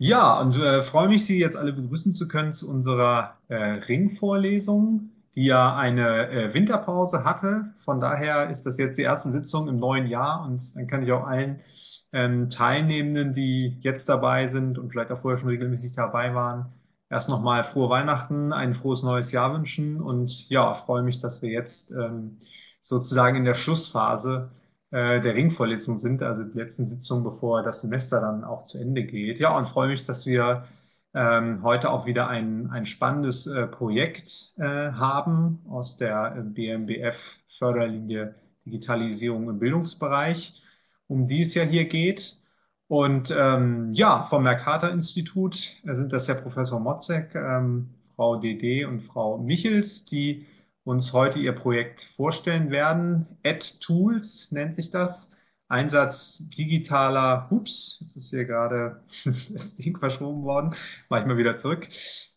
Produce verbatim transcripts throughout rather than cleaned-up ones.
Ja, und äh, freue mich, Sie jetzt alle begrüßen zu können zu unserer äh, Ringvorlesung, die ja eine äh, Winterpause hatte. Von daher ist das jetzt die erste Sitzung im neuen Jahr und dann kann ich auch allen ähm, Teilnehmenden, die jetzt dabei sind und vielleicht auch vorher schon regelmäßig dabei waren, erst nochmal frohe Weihnachten, ein frohes neues Jahr wünschen und ja, freue mich, dass wir jetzt ähm, sozusagen in der Schlussphase äh, der Ringvorlesung sind, also die letzten Sitzungen, bevor das Semester dann auch zu Ende geht. Ja, und freue mich, dass wir ähm, heute auch wieder ein, ein spannendes äh, Projekt äh, haben aus der äh, B M B F-Förderlinie Digitalisierung im Bildungsbereich, um die es ja hier geht. Und ähm, ja, vom Mercator-Institut sind das ja Professor Motzek, ähm, Frau Dede und Frau Michels, die uns heute Ihr Projekt vorstellen werden. AdTools nennt sich das. Einsatz digitaler, ups, jetzt ist hier gerade das Ding verschoben worden, mache ich mal wieder zurück.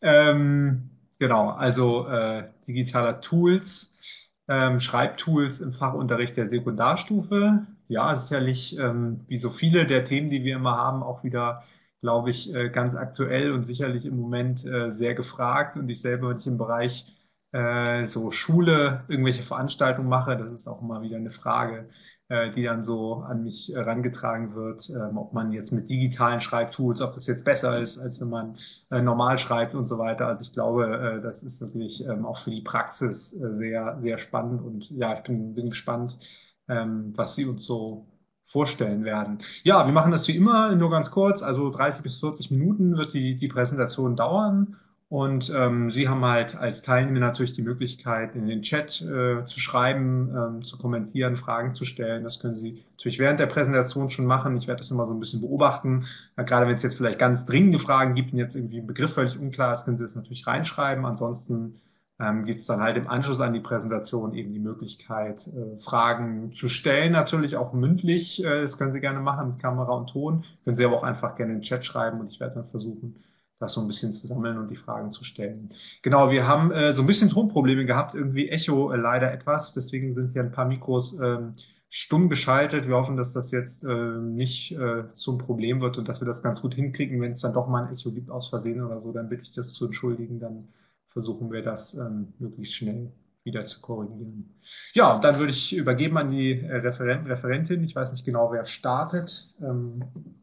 Ähm, genau, also äh, digitaler Tools, ähm, Schreibtools im Fachunterricht der Sekundarstufe. Ja, sicherlich, ähm, wie so viele der Themen, die wir immer haben, auch wieder, glaube ich, äh, ganz aktuell und sicherlich im Moment äh, sehr gefragt. Und ich selber, wenn ich im Bereich äh, so Schule irgendwelche Veranstaltungen mache, das ist auch immer wieder eine Frage, äh, die dann so an mich herangetragen wird, ähm, ob man jetzt mit digitalen Schreibtools, ob das jetzt besser ist, als wenn man äh, normal schreibt und so weiter. Also ich glaube, äh, das ist wirklich ähm, auch für die Praxis äh, sehr, sehr spannend und ja, ich bin, bin gespannt, ähm, was Sie uns so vorstellen werden. Ja, wir machen das wie immer, nur ganz kurz, also dreißig bis vierzig Minuten wird die, die Präsentation dauern. Und ähm, Sie haben halt als Teilnehmer natürlich die Möglichkeit, in den Chat äh, zu schreiben, ähm, zu kommentieren, Fragen zu stellen. Das können Sie natürlich während der Präsentation schon machen. Ich werde das immer so ein bisschen beobachten. Ja, gerade wenn es jetzt vielleicht ganz dringende Fragen gibt und jetzt irgendwie ein Begriff völlig unklar ist, können Sie das natürlich reinschreiben. Ansonsten ähm, gibt es dann halt im Anschluss an die Präsentation eben die Möglichkeit, äh, Fragen zu stellen. Natürlich auch mündlich. Äh, das können Sie gerne machen mit Kamera und Ton. Können Sie aber auch einfach gerne in den Chat schreiben und ich werde dann versuchen, das so ein bisschen zu sammeln und die Fragen zu stellen. Genau, wir haben äh, so ein bisschen Tonprobleme gehabt, irgendwie Echo äh, leider etwas, deswegen sind hier ein paar Mikros ähm, stumm geschaltet. Wir hoffen, dass das jetzt äh, nicht äh, zum Problem wird und dass wir das ganz gut hinkriegen. Wenn es dann doch mal ein Echo gibt aus Versehen oder so, dann bitte ich das zu entschuldigen, dann versuchen wir das ähm, möglichst schnell wieder zu korrigieren. Ja, und dann würde ich übergeben an die äh, Referen Referentin. Ich weiß nicht genau, wer startet, ähm,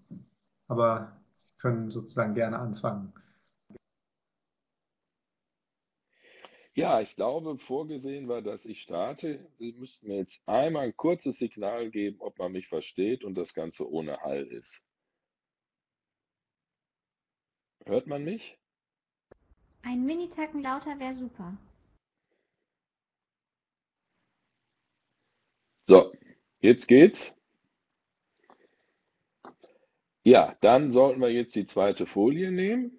aber Sie können sozusagen gerne anfangen. Ja, ich glaube, vorgesehen war, dass ich starte. Sie müssten mir jetzt einmal ein kurzes Signal geben, ob man mich versteht und das Ganze ohne Hall ist. Hört man mich? Ein Minitacken lauter wäre super. So, jetzt geht's. Ja, dann sollten wir jetzt die zweite Folie nehmen.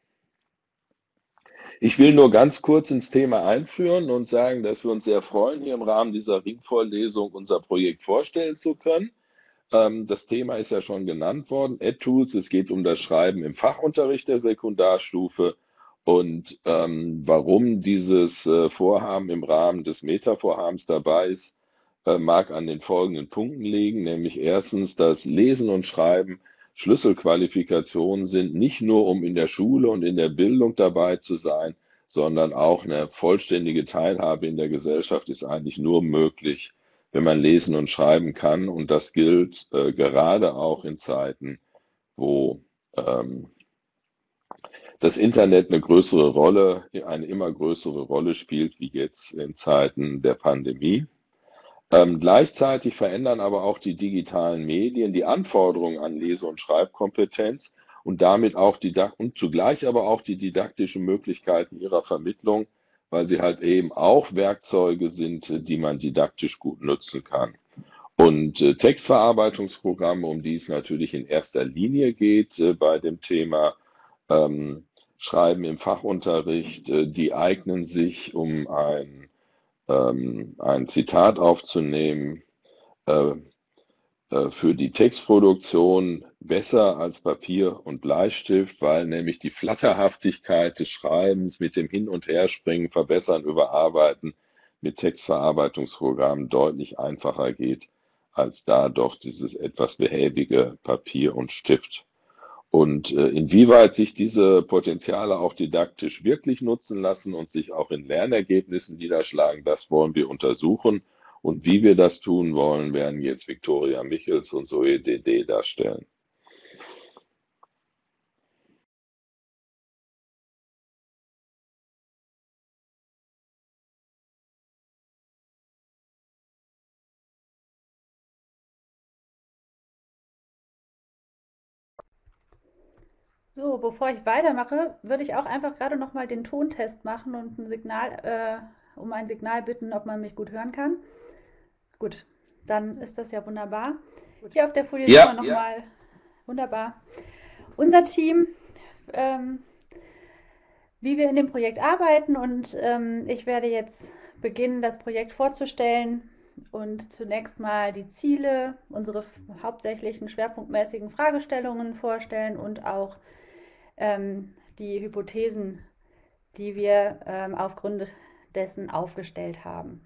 Ich will nur ganz kurz ins Thema einführen und sagen, dass wir uns sehr freuen, hier im Rahmen dieser Ringvorlesung unser Projekt vorstellen zu können. Ähm, das Thema ist ja schon genannt worden, AdTools. Es geht um das Schreiben im Fachunterricht der Sekundarstufe und ähm, warum dieses äh, Vorhaben im Rahmen des Meta-Vorhabens dabei ist, äh, mag an den folgenden Punkten liegen, nämlich erstens, dass Lesen und Schreiben Schlüsselqualifikationen sind, nicht nur um in der Schule und in der Bildung dabei zu sein, sondern auch eine vollständige Teilhabe in der Gesellschaft ist eigentlich nur möglich, wenn man lesen und schreiben kann. Und das gilt äh, gerade auch in Zeiten, wo ähm, das Internet eine größere Rolle, eine immer größere Rolle spielt, wie jetzt in Zeiten der Pandemie. Ähm, gleichzeitig verändern aber auch die digitalen Medien die Anforderungen an Lese- und Schreibkompetenz und damit auch die und zugleich aber auch die didaktischen Möglichkeiten ihrer Vermittlung, weil sie halt eben auch Werkzeuge sind, die man didaktisch gut nutzen kann. Und äh, Textverarbeitungsprogramme, um die es natürlich in erster Linie geht äh, bei dem Thema ähm, Schreiben im Fachunterricht, äh, die eignen sich, um ein ähm, ein Zitat aufzunehmen, äh, äh, für die Textproduktion besser als Papier und Bleistift, weil nämlich die Flatterhaftigkeit des Schreibens mit dem Hin- und Herspringen, Verbessern, Überarbeiten mit Textverarbeitungsprogrammen deutlich einfacher geht, als da doch dieses etwas behäbige Papier und Stift. Und äh, inwieweit sich diese Potenziale auch didaktisch wirklich nutzen lassen und sich auch in Lernergebnissen niederschlagen, das wollen wir untersuchen. Und wie wir das tun wollen, werden jetzt Viktoria Michels und Zoe Dede darstellen. So, bevor ich weitermache, würde ich auch einfach gerade noch mal den Tontest machen und ein Signal, äh, um ein Signal bitten, ob man mich gut hören kann. Gut, dann ist das ja wunderbar. Hier auf der Folie Ja. sehen wir noch mal, wunderbar, unser Team, ähm, wie wir in dem Projekt arbeiten, und ähm, ich werde jetzt beginnen, das Projekt vorzustellen und zunächst mal die Ziele, unsere hauptsächlichen schwerpunktmäßigen Fragestellungen vorstellen und auch ähm, die Hypothesen, die wir ähm, aufgrund dessen aufgestellt haben.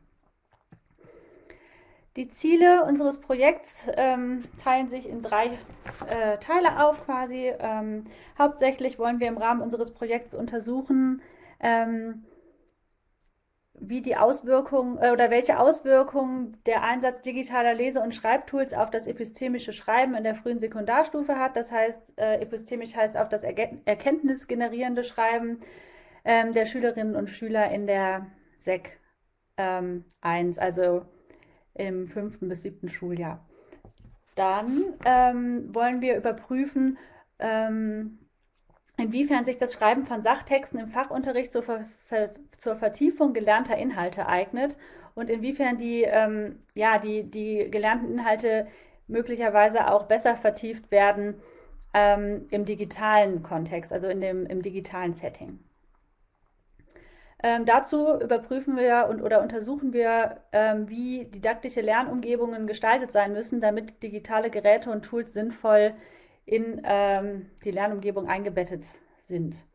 Die Ziele unseres Projekts ähm, teilen sich in drei äh, Teile auf quasi. Ähm, hauptsächlich wollen wir im Rahmen unseres Projekts untersuchen, ähm, wie die Auswirkungen äh, oder welche Auswirkungen der Einsatz digitaler Lese- und Schreibtools auf das epistemische Schreiben in der frühen Sekundarstufe hat. Das heißt, äh, epistemisch heißt auf das Erge- erkenntnisgenerierende Schreiben ähm, der Schülerinnen und Schüler in der Sek ähm, eins, also im fünften bis siebten Schuljahr. Dann ähm, wollen wir überprüfen, ähm, inwiefern sich das Schreiben von Sachtexten im Fachunterricht zur, Ver Ver zur Vertiefung gelernter Inhalte eignet und inwiefern die, ähm, ja, die, die gelernten Inhalte möglicherweise auch besser vertieft werden ähm, im digitalen Kontext, also in dem, im digitalen Setting. Ähm, dazu überprüfen wir und oder untersuchen wir, ähm, wie didaktische Lernumgebungen gestaltet sein müssen, damit digitale Geräte und Tools sinnvoll in ähm, die Lernumgebung eingebettet sind.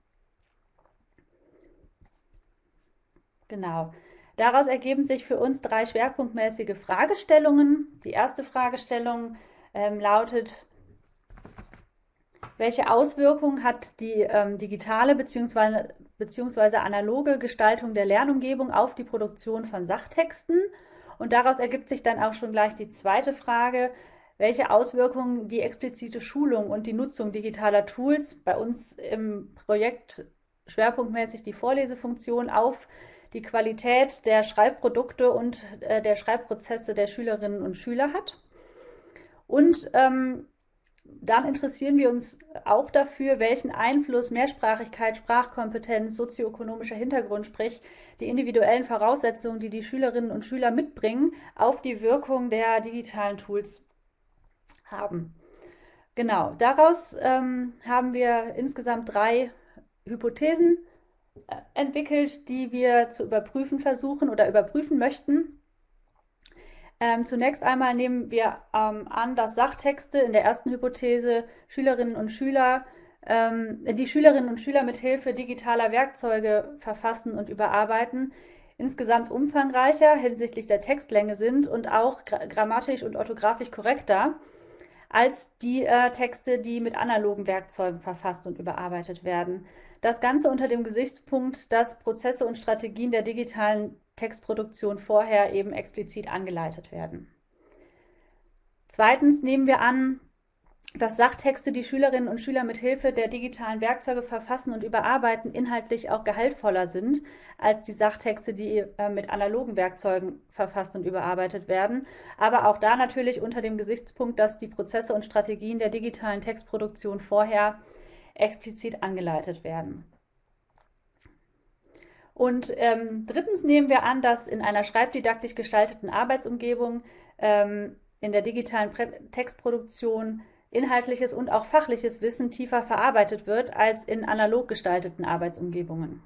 Genau. Daraus ergeben sich für uns drei schwerpunktmäßige Fragestellungen. Die erste Fragestellung ähm, lautet: Welche Auswirkungen hat die ähm, digitale bzw. beziehungsweise analoge Gestaltung der Lernumgebung auf die Produktion von Sachtexten? Und daraus ergibt sich dann auch schon gleich die zweite Frage: Welche Auswirkungen die explizite Schulung und die Nutzung digitaler Tools, bei uns im Projekt schwerpunktmäßig die Vorlesefunktion, auf die Qualität der Schreibprodukte und äh, der Schreibprozesse der Schülerinnen und Schüler hat? Und ähm, dann interessieren wir uns auch dafür, welchen Einfluss Mehrsprachigkeit, Sprachkompetenz, sozioökonomischer Hintergrund, sprich die individuellen Voraussetzungen, die die Schülerinnen und Schüler mitbringen, auf die Wirkung der digitalen Tools haben. Genau, daraus ähm, haben wir insgesamt drei Hypothesen äh, entwickelt, die wir zu überprüfen versuchen oder überprüfen möchten. Ähm, zunächst einmal nehmen wir ähm, an, dass Sachtexte in der ersten Hypothese Schülerinnen und Schüler, ähm, die Schülerinnen und Schüler mit Hilfe digitaler Werkzeuge verfassen und überarbeiten, insgesamt umfangreicher hinsichtlich der Textlänge sind und auch gra grammatisch und orthografisch korrekter als die äh, Texte, die mit analogen Werkzeugen verfasst und überarbeitet werden. Das Ganze unter dem Gesichtspunkt, dass Prozesse und Strategien der digitalen Textproduktion vorher eben explizit angeleitet werden. Zweitens nehmen wir an, dass Sachtexte, die Schülerinnen und Schüler mit Hilfe der digitalen Werkzeuge verfassen und überarbeiten, inhaltlich auch gehaltvoller sind als die Sachtexte, die äh, mit analogen Werkzeugen verfasst und überarbeitet werden. Aber auch da natürlich unter dem Gesichtspunkt, dass die Prozesse und Strategien der digitalen Textproduktion vorher explizit angeleitet werden. Und ähm, drittens nehmen wir an, dass in einer schreibdidaktisch gestalteten Arbeitsumgebung ähm, in der digitalen Textproduktion inhaltliches und auch fachliches Wissen tiefer verarbeitet wird als in analog gestalteten Arbeitsumgebungen.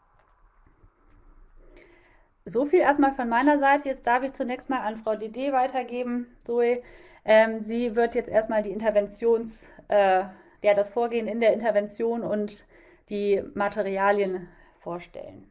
So viel erstmal von meiner Seite. Jetzt darf ich zunächst mal an Frau Dede weitergeben. Zoe, ähm, sie wird jetzt erstmal die Interventions, äh, ja, das Vorgehen in der Intervention und die Materialien vorstellen.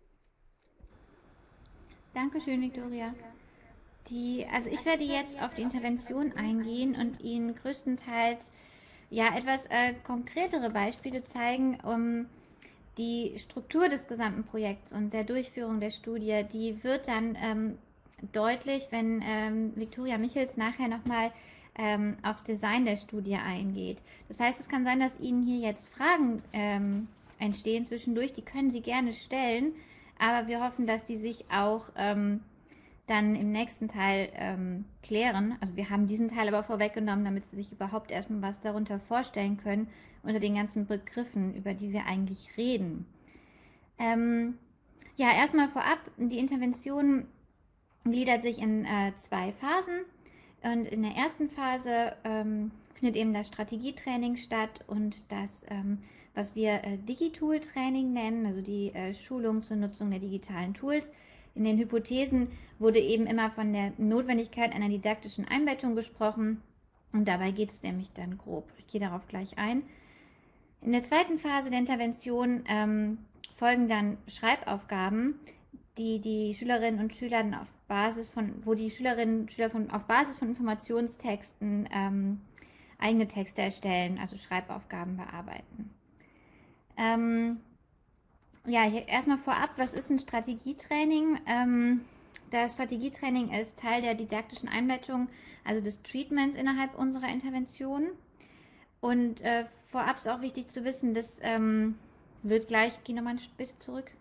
Dankeschön, Viktoria. Die, also ich werde jetzt auf die Intervention eingehen und Ihnen größtenteils ja, etwas äh, konkretere Beispiele zeigen, um die Struktur des gesamten Projekts und der Durchführung der Studie, die wird dann ähm, deutlich, wenn ähm, Viktoria Michels nachher nochmal ähm, aufs Design der Studie eingeht. Das heißt, es kann sein, dass Ihnen hier jetzt Fragen ähm, entstehen zwischendurch, die können Sie gerne stellen, aber wir hoffen, dass die sich auch ähm, dann im nächsten Teil ähm, klären. Also wir haben diesen Teil aber vorweggenommen, damit Sie sich überhaupt erstmal was darunter vorstellen können, unter den ganzen Begriffen, über die wir eigentlich reden. Ähm, ja, erstmal vorab, die Intervention gliedert sich in äh, zwei Phasen. Und in der ersten Phase ähm, findet eben das Strategietraining statt und das, ähm, was wir äh, Digitool-Training nennen, also die äh, Schulung zur Nutzung der digitalen Tools. In den Hypothesen wurde eben immer von der Notwendigkeit einer didaktischen Einbettung gesprochen und dabei geht es nämlich dann grob. Ich gehe darauf gleich ein. In der zweiten Phase der Intervention ähm, folgen dann Schreibaufgaben, die die Schülerinnen und Schüler auf Basis von, wo die Schülerinnen und Schüler von, auf Basis von Informationstexten ähm, eigene Texte erstellen, also Schreibaufgaben bearbeiten. Ähm, ja, hier erstmal vorab, was ist ein Strategietraining? Ähm, das Strategietraining ist Teil der didaktischen Einbettung, also des Treatments innerhalb unserer Intervention. Und äh, vorab ist auch wichtig zu wissen, das ähm, wird gleich, geh nochmal bitte zurück.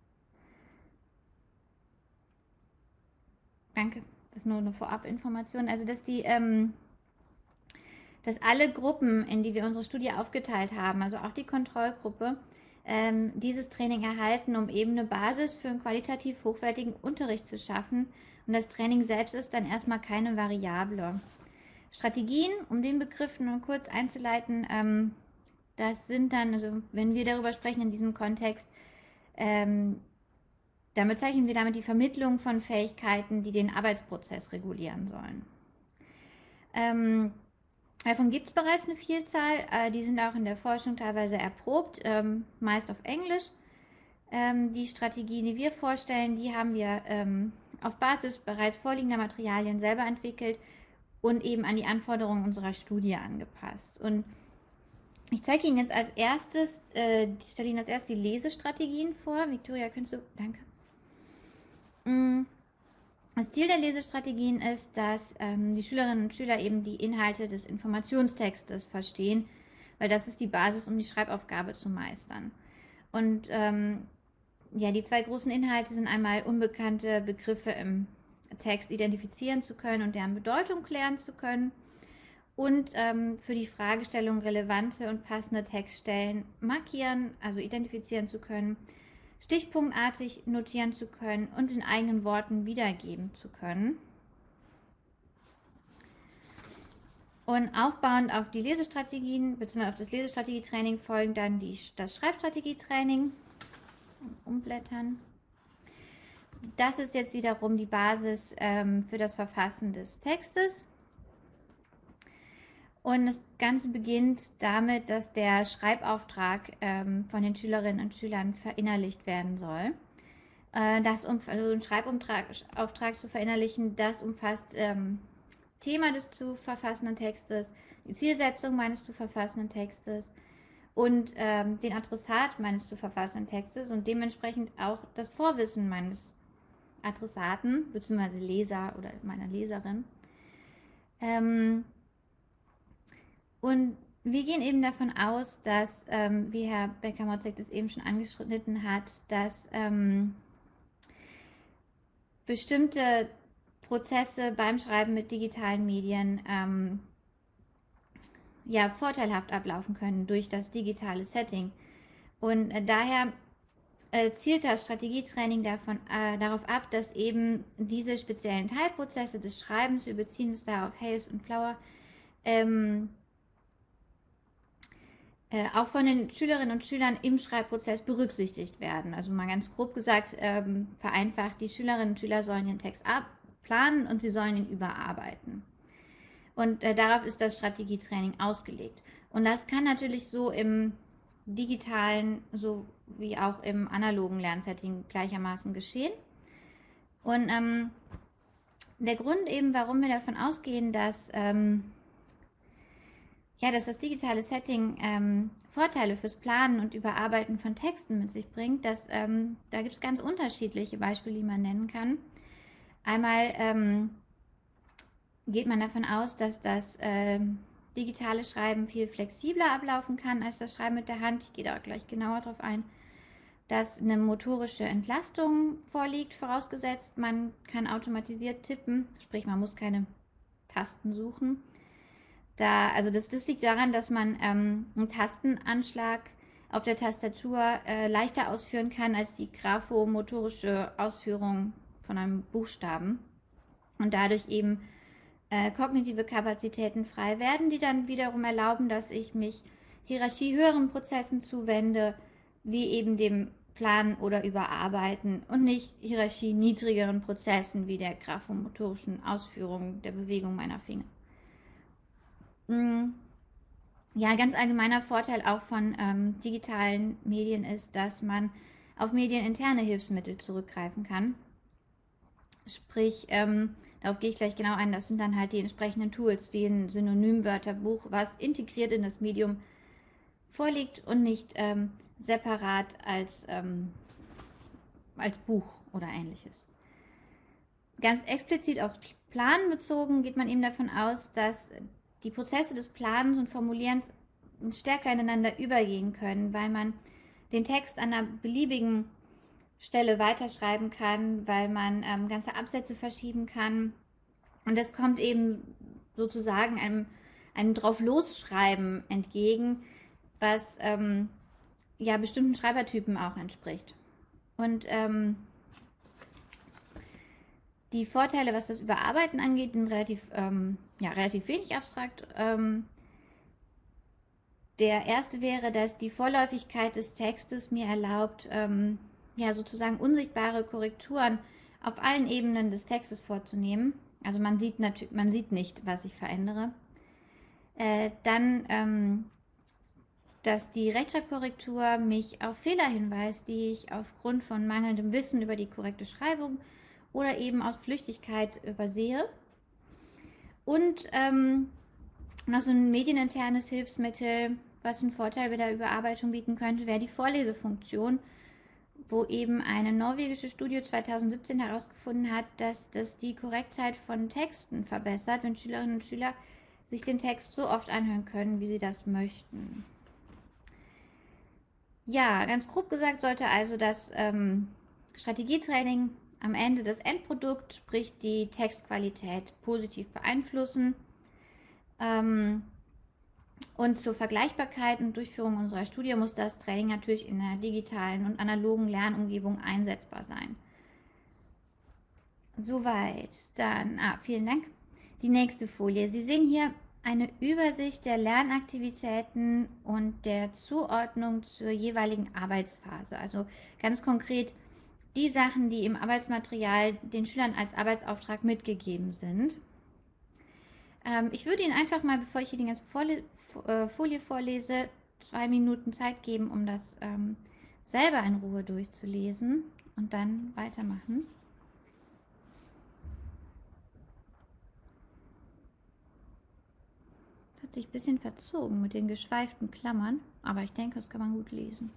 Danke, das ist nur eine Vorabinformation. Also, dass die, ähm, dass alle Gruppen, in die wir unsere Studie aufgeteilt haben, also auch die Kontrollgruppe, ähm, dieses Training erhalten, um eben eine Basis für einen qualitativ hochwertigen Unterricht zu schaffen. Und das Training selbst ist dann erstmal keine Variable. Strategien, um den Begriff nur kurz einzuleiten, ähm, das sind dann, also wenn wir darüber sprechen in diesem Kontext, ähm, dann bezeichnen wir damit die Vermittlung von Fähigkeiten, die den Arbeitsprozess regulieren sollen. Ähm, davon gibt es bereits eine Vielzahl, äh, die sind auch in der Forschung teilweise erprobt, ähm, meist auf Englisch. Ähm, die Strategien, die wir vorstellen, die haben wir ähm, auf Basis bereits vorliegender Materialien selber entwickelt und eben an die Anforderungen unserer Studie angepasst. Und ich zeige Ihnen jetzt als erstes, äh, ich stelle Ihnen als erstes die Lesestrategien vor. Viktoria, könntest du, danke. Das Ziel der Lesestrategien ist, dass ähm, die Schülerinnen und Schüler eben die Inhalte des Informationstextes verstehen, weil das ist die Basis, um die Schreibaufgabe zu meistern. Und ähm, ja, die zwei großen Inhalte sind einmal unbekannte Begriffe im Text identifizieren zu können und deren Bedeutung klären zu können und ähm, für die Fragestellung relevante und passende Textstellen markieren, also identifizieren zu können, stichpunktartig notieren zu können und in eigenen Worten wiedergeben zu können. Und aufbauend auf die Lesestrategien bzw. auf das Lesestrategietraining folgt dann die, das Schreibstrategietraining. Umblättern. Das ist jetzt wiederum die Basis ähm, für das Verfassen des Textes. Und das Ganze beginnt damit, dass der Schreibauftrag ähm, von den Schülerinnen und Schülern verinnerlicht werden soll. Äh, das um, also einen Schreibauftrag zu verinnerlichen, das umfasst ähm, Thema des zu verfassenden Textes, die Zielsetzung meines zu verfassenden Textes und ähm, den Adressat meines zu verfassenden Textes und dementsprechend auch das Vorwissen meines Adressaten bzw. Leser oder meiner Leserin. Ähm, Und wir gehen eben davon aus, dass, ähm, wie Herr Becker-Motzek das eben schon angeschnitten hat, dass ähm, bestimmte Prozesse beim Schreiben mit digitalen Medien ähm, ja, vorteilhaft ablaufen können durch das digitale Setting. Und äh, daher äh, zielt das Strategietraining davon, äh, darauf ab, dass eben diese speziellen Teilprozesse des Schreibens, wir beziehen uns da auf Hayes und Flower, ähm, auch von den Schülerinnen und Schülern im Schreibprozess berücksichtigt werden. Also mal ganz grob gesagt, ähm, vereinfacht, die Schülerinnen und Schüler sollen den Text planen und sie sollen ihn überarbeiten. Und äh, darauf ist das Strategietraining ausgelegt. Und das kann natürlich so im digitalen sowie auch im analogen Lernsetting gleichermaßen geschehen. Und ähm, der Grund eben, warum wir davon ausgehen, dass ähm, ja, dass das digitale Setting ähm, Vorteile fürs Planen und Überarbeiten von Texten mit sich bringt, das, ähm, da gibt es ganz unterschiedliche Beispiele, die man nennen kann. Einmal ähm, geht man davon aus, dass das ähm, digitale Schreiben viel flexibler ablaufen kann als das Schreiben mit der Hand. Ich gehe da auch gleich genauer drauf ein. Dass eine motorische Entlastung vorliegt, vorausgesetzt, man kann automatisiert tippen, sprich man muss keine Tasten suchen. Da, also das, das liegt daran, dass man ähm, einen Tastenanschlag auf der Tastatur äh, leichter ausführen kann als die graphomotorische Ausführung von einem Buchstaben und dadurch eben äh, kognitive Kapazitäten frei werden, die dann wiederum erlauben, dass ich mich hierarchiehöheren Prozessen zuwende, wie eben dem Planen oder Überarbeiten und nicht hierarchieniedrigeren Prozessen wie der graphomotorischen Ausführung der Bewegung meiner Finger. Ja, ein ganz allgemeiner Vorteil auch von ähm, digitalen Medien ist, dass man auf medieninterne Hilfsmittel zurückgreifen kann. Sprich, ähm, darauf gehe ich gleich genau ein, das sind dann halt die entsprechenden Tools wie ein Synonymwörterbuch, was integriert in das Medium vorliegt und nicht ähm, separat als, ähm, als Buch oder ähnliches. Ganz explizit aufs Planen bezogen geht man eben davon aus, dass die Prozesse des Planens und Formulierens stärker ineinander übergehen können, weil man den Text an einer beliebigen Stelle weiterschreiben kann, weil man ähm, ganze Absätze verschieben kann. Und es kommt eben sozusagen einem, einem Drauf-Losschreiben entgegen, was ähm, ja bestimmten Schreibertypen auch entspricht. Und ähm, die Vorteile, was das Überarbeiten angeht, sind relativ, ähm, ja, relativ wenig abstrakt. Ähm, der erste wäre, dass die Vorläufigkeit des Textes mir erlaubt, ähm, ja, sozusagen unsichtbare Korrekturen auf allen Ebenen des Textes vorzunehmen. Also man sieht, man sieht nicht, was ich verändere. Äh, dann, ähm, dass die Rechtschreibkorrektur mich auf Fehler hinweist, die ich aufgrund von mangelndem Wissen über die korrekte Schreibung oder eben aus Flüchtigkeit übersehe. Und ähm, noch so ein medieninternes Hilfsmittel, was einen Vorteil bei der Überarbeitung bieten könnte, wäre die Vorlesefunktion, wo eben eine norwegische Studie zweitausendsiebzehn herausgefunden hat, dass das die Korrektheit von Texten verbessert, wenn Schülerinnen und Schüler sich den Text so oft anhören können, wie sie das möchten. Ja, ganz grob gesagt sollte also das ähm, Strategietraining am Ende das Endprodukt, sprich die Textqualität, positiv beeinflussen. Ähm, und zur Vergleichbarkeit und Durchführung unserer Studie muss das Training natürlich in der digitalen und analogen Lernumgebung einsetzbar sein. Soweit. Dann, ah, vielen Dank. Die nächste Folie. Sie sehen hier eine Übersicht der Lernaktivitäten und der Zuordnung zur jeweiligen Arbeitsphase. Also ganz konkret die Sachen, die im Arbeitsmaterial den Schülern als Arbeitsauftrag mitgegeben sind. Ähm, ich würde Ihnen einfach mal, bevor ich hier die ganze Folie, äh, Folie vorlese, zwei Minuten Zeit geben, um das ähm, selber in Ruhe durchzulesen und dann weitermachen. Das hat sich ein bisschen verzogen mit den geschweiften Klammern, aber ich denke, das kann man gut lesen.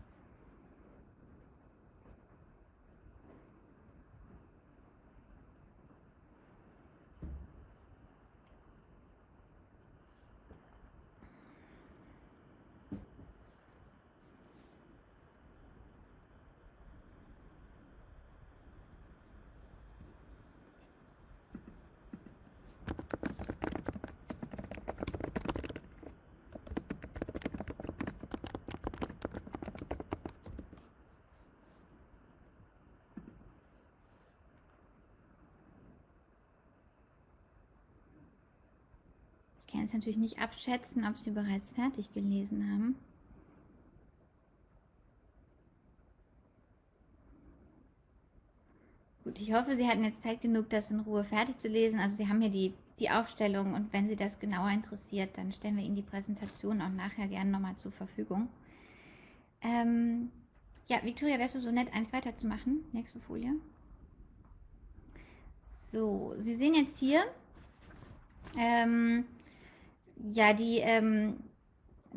Ich kann jetzt natürlich nicht abschätzen, ob Sie bereits fertig gelesen haben. Gut, ich hoffe, Sie hatten jetzt Zeit genug, das in Ruhe fertig zu lesen. Also Sie haben hier die, die Aufstellung und wenn Sie das genauer interessiert, dann stellen wir Ihnen die Präsentation auch nachher gerne nochmal zur Verfügung. Ähm, ja, Victoria, wärst du so nett, eins weiterzumachen? Nächste Folie. So, Sie sehen jetzt hier, ähm, ja, die, ähm,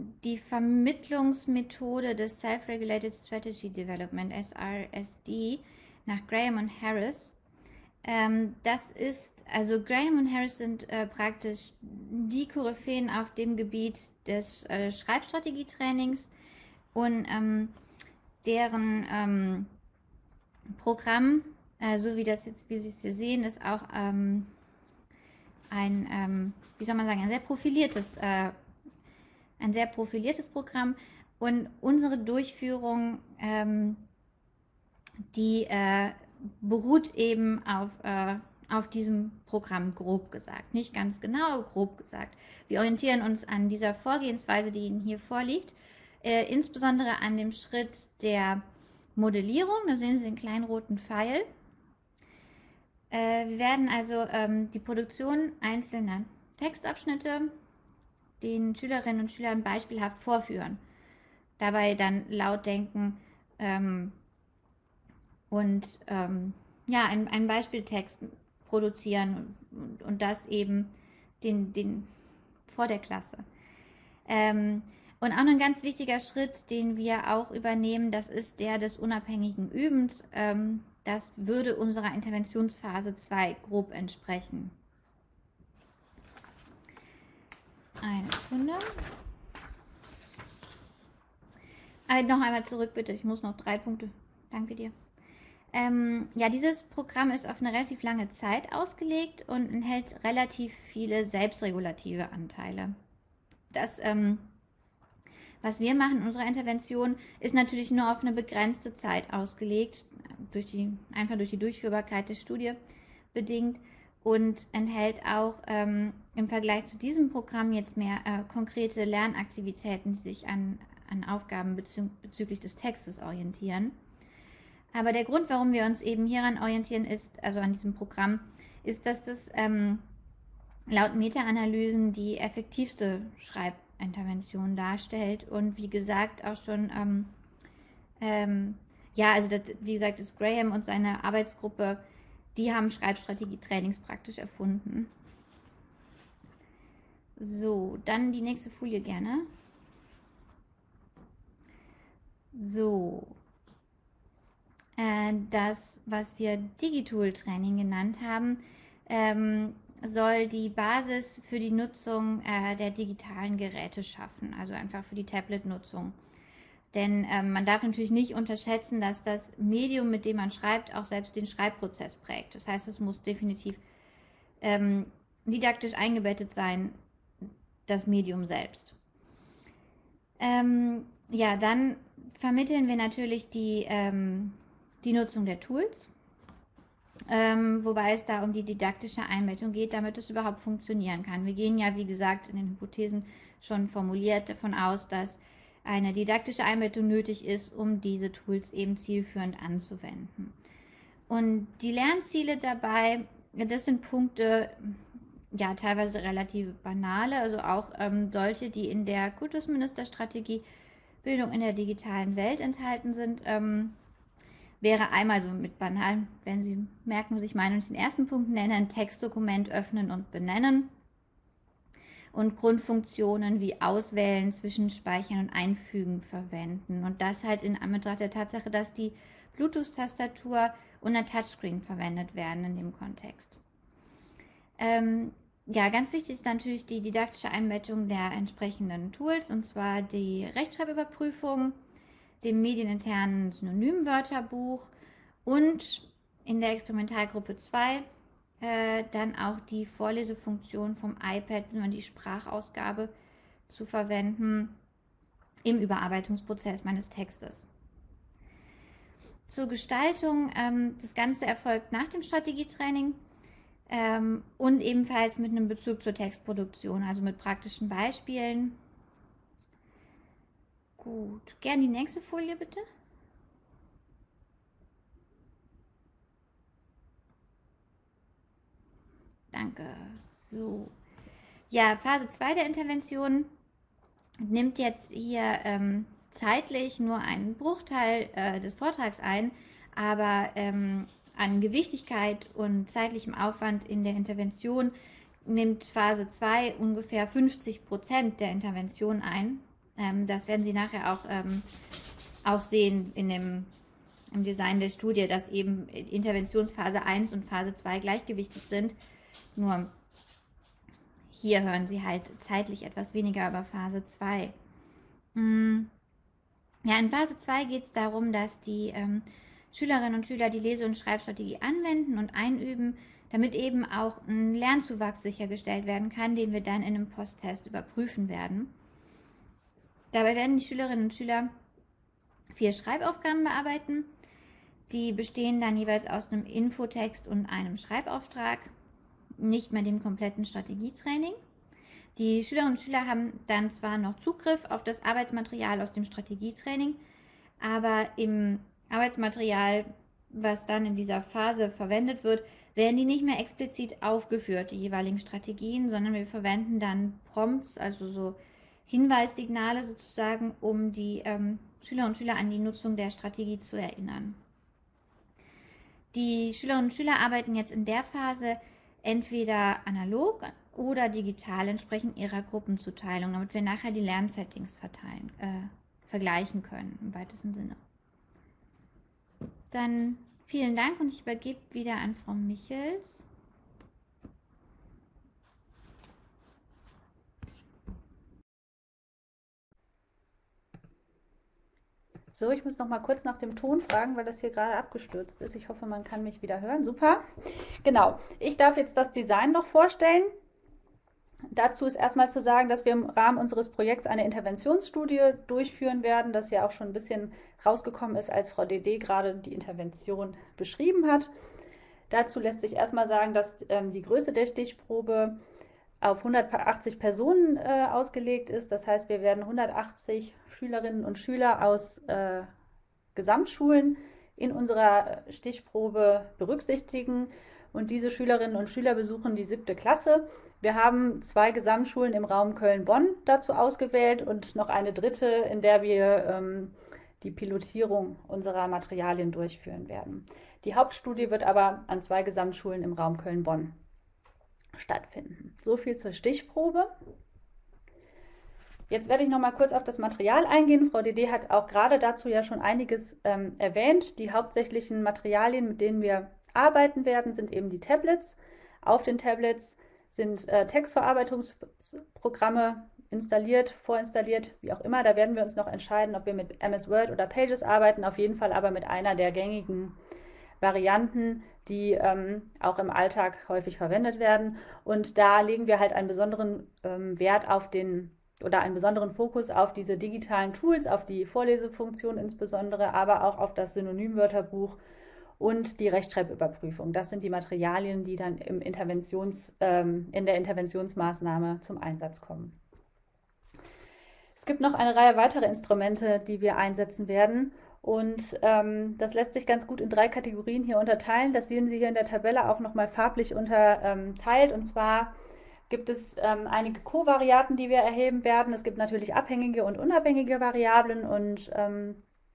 die Vermittlungsmethode des Self-Regulated Strategy Development, S R S D, nach Graham und Harris. Ähm, das ist, also Graham und Harris sind äh, praktisch die Koryphäen auf dem Gebiet des äh, Schreibstrategietrainings und ähm, deren ähm, Programm, äh, so wie das jetzt, wie Sie es hier sehen, ist auch ähm, ein, ähm, wie soll man sagen, ein sehr profiliertes, äh, ein sehr profiliertes Programm, und unsere Durchführung, ähm, die äh, beruht eben auf, äh, auf diesem Programm, grob gesagt. Nicht ganz genau, grob gesagt. Wir orientieren uns an dieser Vorgehensweise, die Ihnen hier vorliegt, äh, insbesondere an dem Schritt der Modellierung. Da sehen Sie den kleinen roten Pfeil. Äh, wir werden also ähm, die Produktion einzelner Textabschnitte den Schülerinnen und Schülern beispielhaft vorführen. Dabei dann laut denken ähm, und ähm, ja, einen, einen Beispieltext produzieren und, und das eben den, den, vor der Klasse. Ähm, und auch noch ein ganz wichtiger Schritt, den wir auch übernehmen, das ist der des unabhängigen Übens. Ähm, das würde unserer Interventionsphase zwei grob entsprechen. Eine Sekunde. Äh, noch einmal zurück, bitte. Ich muss noch drei Punkte. Danke dir. Ähm, ja, dieses Programm ist auf eine relativ lange Zeit ausgelegt und enthält relativ viele selbstregulative Anteile. Das, ähm, was wir machen in unserer Intervention, ist natürlich nur auf eine begrenzte Zeit ausgelegt, durch die, einfach durch die Durchführbarkeit der Studie bedingt, und enthält auch ähm, im Vergleich zu diesem Programm jetzt mehr äh, konkrete Lernaktivitäten, die sich an, an Aufgaben bezü bezüglich des Textes orientieren. Aber der Grund, warum wir uns eben hieran orientieren, ist, also an diesem Programm, ist, dass das ähm, laut Meta-Analysen die effektivste Schreibintervention darstellt und wie gesagt auch schon, ähm, ähm, ja, also das, wie gesagt, ist Graham und seine Arbeitsgruppe, die haben Schreibstrategie-Trainings praktisch erfunden. So, dann die nächste Folie gerne. So, äh, das, was wir Digitool-Training genannt haben, ähm, soll die Basis für die Nutzung äh, der digitalen Geräte schaffen, also einfach für die Tablet-Nutzung. Denn ähm, man darf natürlich nicht unterschätzen, dass das Medium, mit dem man schreibt, auch selbst den Schreibprozess prägt. Das heißt, es muss definitiv ähm, didaktisch eingebettet sein, das Medium selbst. Ähm, ja, dann vermitteln wir natürlich die, ähm, die Nutzung der Tools, ähm, wobei es da um die didaktische Einbettung geht, damit es überhaupt funktionieren kann. Wir gehen ja, wie gesagt, in den Hypothesen schon formuliert davon aus, dass eine didaktische Einbettung nötig ist, um diese Tools eben zielführend anzuwenden. Und die Lernziele dabei, das sind Punkte, ja, teilweise relativ banale, also auch ähm, solche, die in der Kultusministerstrategie Bildung in der digitalen Welt enthalten sind, ähm, wäre einmal so mit banal, wenn Sie merken, was ich meine, und den ersten Punkt nenne, ein Textdokument öffnen und benennen. Und Grundfunktionen wie Auswählen, Zwischenspeichern und Einfügen verwenden. Und das halt in Anbetracht der Tatsache, dass die Bluetooth-Tastatur und der Touchscreen verwendet werden in dem Kontext. Ähm, ja, ganz wichtig ist natürlich die didaktische Einbettung der entsprechenden Tools, und zwar die Rechtschreibüberprüfung, dem medieninternen Synonymwörterbuch und in der Experimentalgruppe zwei Äh, dann auch die Vorlesefunktion vom iPad, um die Sprachausgabe zu verwenden im Überarbeitungsprozess meines Textes. Zur Gestaltung, ähm, das Ganze erfolgt nach dem Strategietraining ähm, und ebenfalls mit einem Bezug zur Textproduktion, also mit praktischen Beispielen. Gut, gern die nächste Folie bitte. Danke. So. Ja, Phase zwei der Intervention nimmt jetzt hier ähm, zeitlich nur einen Bruchteil äh, des Vortrags ein, aber ähm, an Gewichtigkeit und zeitlichem Aufwand in der Intervention nimmt Phase zwei ungefähr fünfzig Prozent der Intervention ein. Ähm, das werden Sie nachher auch, ähm, auch sehen in dem, im Design der Studie, dass eben Interventionsphase eins und Phase zwei gleichgewichtet sind. Nur hier hören Sie halt zeitlich etwas weniger über Phase zwei. Ja, in Phase zwei geht es darum, dass die ähm, Schülerinnen und Schüler die Lese- und Schreibstrategie anwenden und einüben, damit eben auch ein Lernzuwachs sichergestellt werden kann, den wir dann in einem Posttest überprüfen werden. Dabei werden die Schülerinnen und Schüler vier Schreibaufgaben bearbeiten. Die bestehen dann jeweils aus einem Infotext und einem Schreibauftrag, nicht mehr dem kompletten Strategietraining. Die Schülerinnen und Schüler haben dann zwar noch Zugriff auf das Arbeitsmaterial aus dem Strategietraining, aber im Arbeitsmaterial, was dann in dieser Phase verwendet wird, werden die nicht mehr explizit aufgeführt, die jeweiligen Strategien, sondern wir verwenden dann Prompts, also so Hinweissignale sozusagen, um die ähm, Schülerinnen und Schüler an die Nutzung der Strategie zu erinnern. Die Schülerinnen und Schüler arbeiten jetzt in der Phase entweder analog oder digital entsprechend ihrer Gruppenzuteilung, damit wir nachher die Lernsettings verteilen, äh, vergleichen können im weitesten Sinne. Dann vielen Dank und ich übergebe wieder an Frau Michels. So, ich muss noch mal kurz nach dem Ton fragen, weil das hier gerade abgestürzt ist. Ich hoffe, man kann mich wieder hören. Super. Genau. Ich darf jetzt das Design noch vorstellen. Dazu ist erstmal zu sagen, dass wir im Rahmen unseres Projekts eine Interventionsstudie durchführen werden, das ja auch schon ein bisschen rausgekommen ist, als Frau Dede gerade die Intervention beschrieben hat. Dazu lässt sich erstmal sagen, dass ähm, die Größe der Stichprobe auf hundertachtzig Personen äh, ausgelegt ist. Das heißt, wir werden hundertachtzig Schülerinnen und Schüler aus äh, Gesamtschulen in unserer Stichprobe berücksichtigen. Und diese Schülerinnen und Schüler besuchen die siebte Klasse. Wir haben zwei Gesamtschulen im Raum Köln-Bonn dazu ausgewählt und noch eine dritte, in der wir ähm, die Pilotierung unserer Materialien durchführen werden. Die Hauptstudie wird aber an zwei Gesamtschulen im Raum Köln-Bonn stattfinden. So viel zur Stichprobe. Jetzt werde ich noch mal kurz auf das Material eingehen. Frau Dede hat auch gerade dazu ja schon einiges ähm, erwähnt. Die hauptsächlichen Materialien, mit denen wir arbeiten werden, sind eben die Tablets. Auf den Tablets sind äh, Textverarbeitungsprogramme installiert, vorinstalliert, wie auch immer. Da werden wir uns noch entscheiden, ob wir mit M S Word oder Pages arbeiten. Auf jeden Fall aber mit einer der gängigen Varianten, die ähm, auch im Alltag häufig verwendet werden. Und da legen wir halt einen besonderen ähm, Wert auf den oder einen besonderen Fokus auf diese digitalen Tools, auf die Vorlesefunktion insbesondere, aber auch auf das Synonymwörterbuch und die Rechtschreibüberprüfung. Das sind die Materialien, die dann im Interventions, ähm, in der Interventionsmaßnahme zum Einsatz kommen. Es gibt noch eine Reihe weiterer Instrumente, die wir einsetzen werden. Und ähm, das lässt sich ganz gut in drei Kategorien hier unterteilen. Das sehen Sie hier in der Tabelle auch nochmal farblich unterteilt. Und zwar gibt es ähm, einige Kovariaten, die wir erheben werden. Es gibt natürlich abhängige und unabhängige Variablen. Und ähm,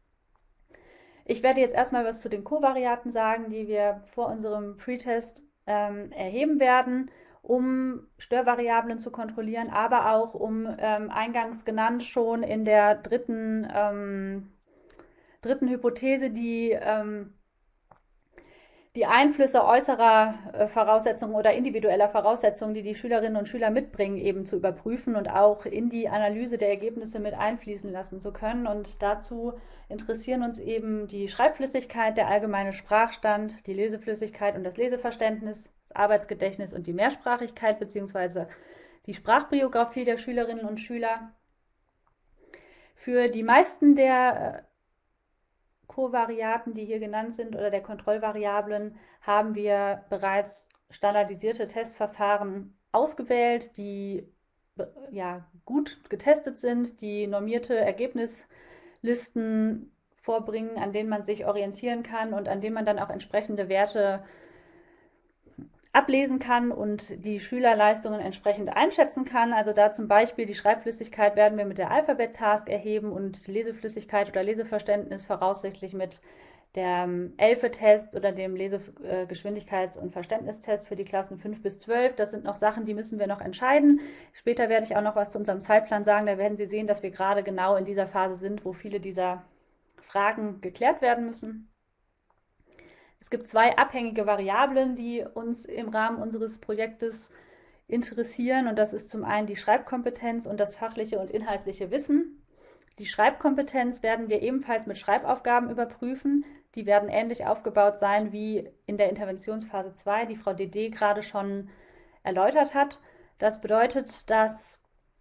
ich werde jetzt erstmal was zu den Kovariaten sagen, die wir vor unserem Pretest ähm, erheben werden, um Störvariablen zu kontrollieren, aber auch um ähm, eingangs genannt schon in der dritten, ähm, dritten Hypothese die, ähm, die Einflüsse äußerer äh, Voraussetzungen oder individueller Voraussetzungen, die die Schülerinnen und Schüler mitbringen, eben zu überprüfen und auch in die Analyse der Ergebnisse mit einfließen lassen zu können. Und dazu interessieren uns eben die Schreibflüssigkeit, der allgemeine Sprachstand, die Leseflüssigkeit und das Leseverständnis, das Arbeitsgedächtnis und die Mehrsprachigkeit bzw. die Sprachbiografie der Schülerinnen und Schüler. Für die meisten der Kovariaten, die hier genannt sind, oder der Kontrollvariablen, haben wir bereits standardisierte Testverfahren ausgewählt, die ja, gut getestet sind, die normierte Ergebnislisten vorbringen, an denen man sich orientieren kann und an denen man dann auch entsprechende Werte ablesen kann und die Schülerleistungen entsprechend einschätzen kann. Also da zum Beispiel die Schreibflüssigkeit werden wir mit der Alphabet-Task erheben und Leseflüssigkeit oder Leseverständnis voraussichtlich mit der ähm, Elfe-Test oder dem Lesegeschwindigkeits- und Verständnistest für die Klassen fünf bis zwölf. Das sind noch Sachen, die müssen wir noch entscheiden. Später werde ich auch noch was zu unserem Zeitplan sagen. Da werden Sie sehen, dass wir gerade genau in dieser Phase sind, wo viele dieser Fragen geklärt werden müssen. Es gibt zwei abhängige Variablen, die uns im Rahmen unseres Projektes interessieren. Und das ist zum einen die Schreibkompetenz und das fachliche und inhaltliche Wissen. Die Schreibkompetenz werden wir ebenfalls mit Schreibaufgaben überprüfen. Die werden ähnlich aufgebaut sein wie in der Interventionsphase zwei, die Frau Dédé gerade schon erläutert hat. Das bedeutet, dass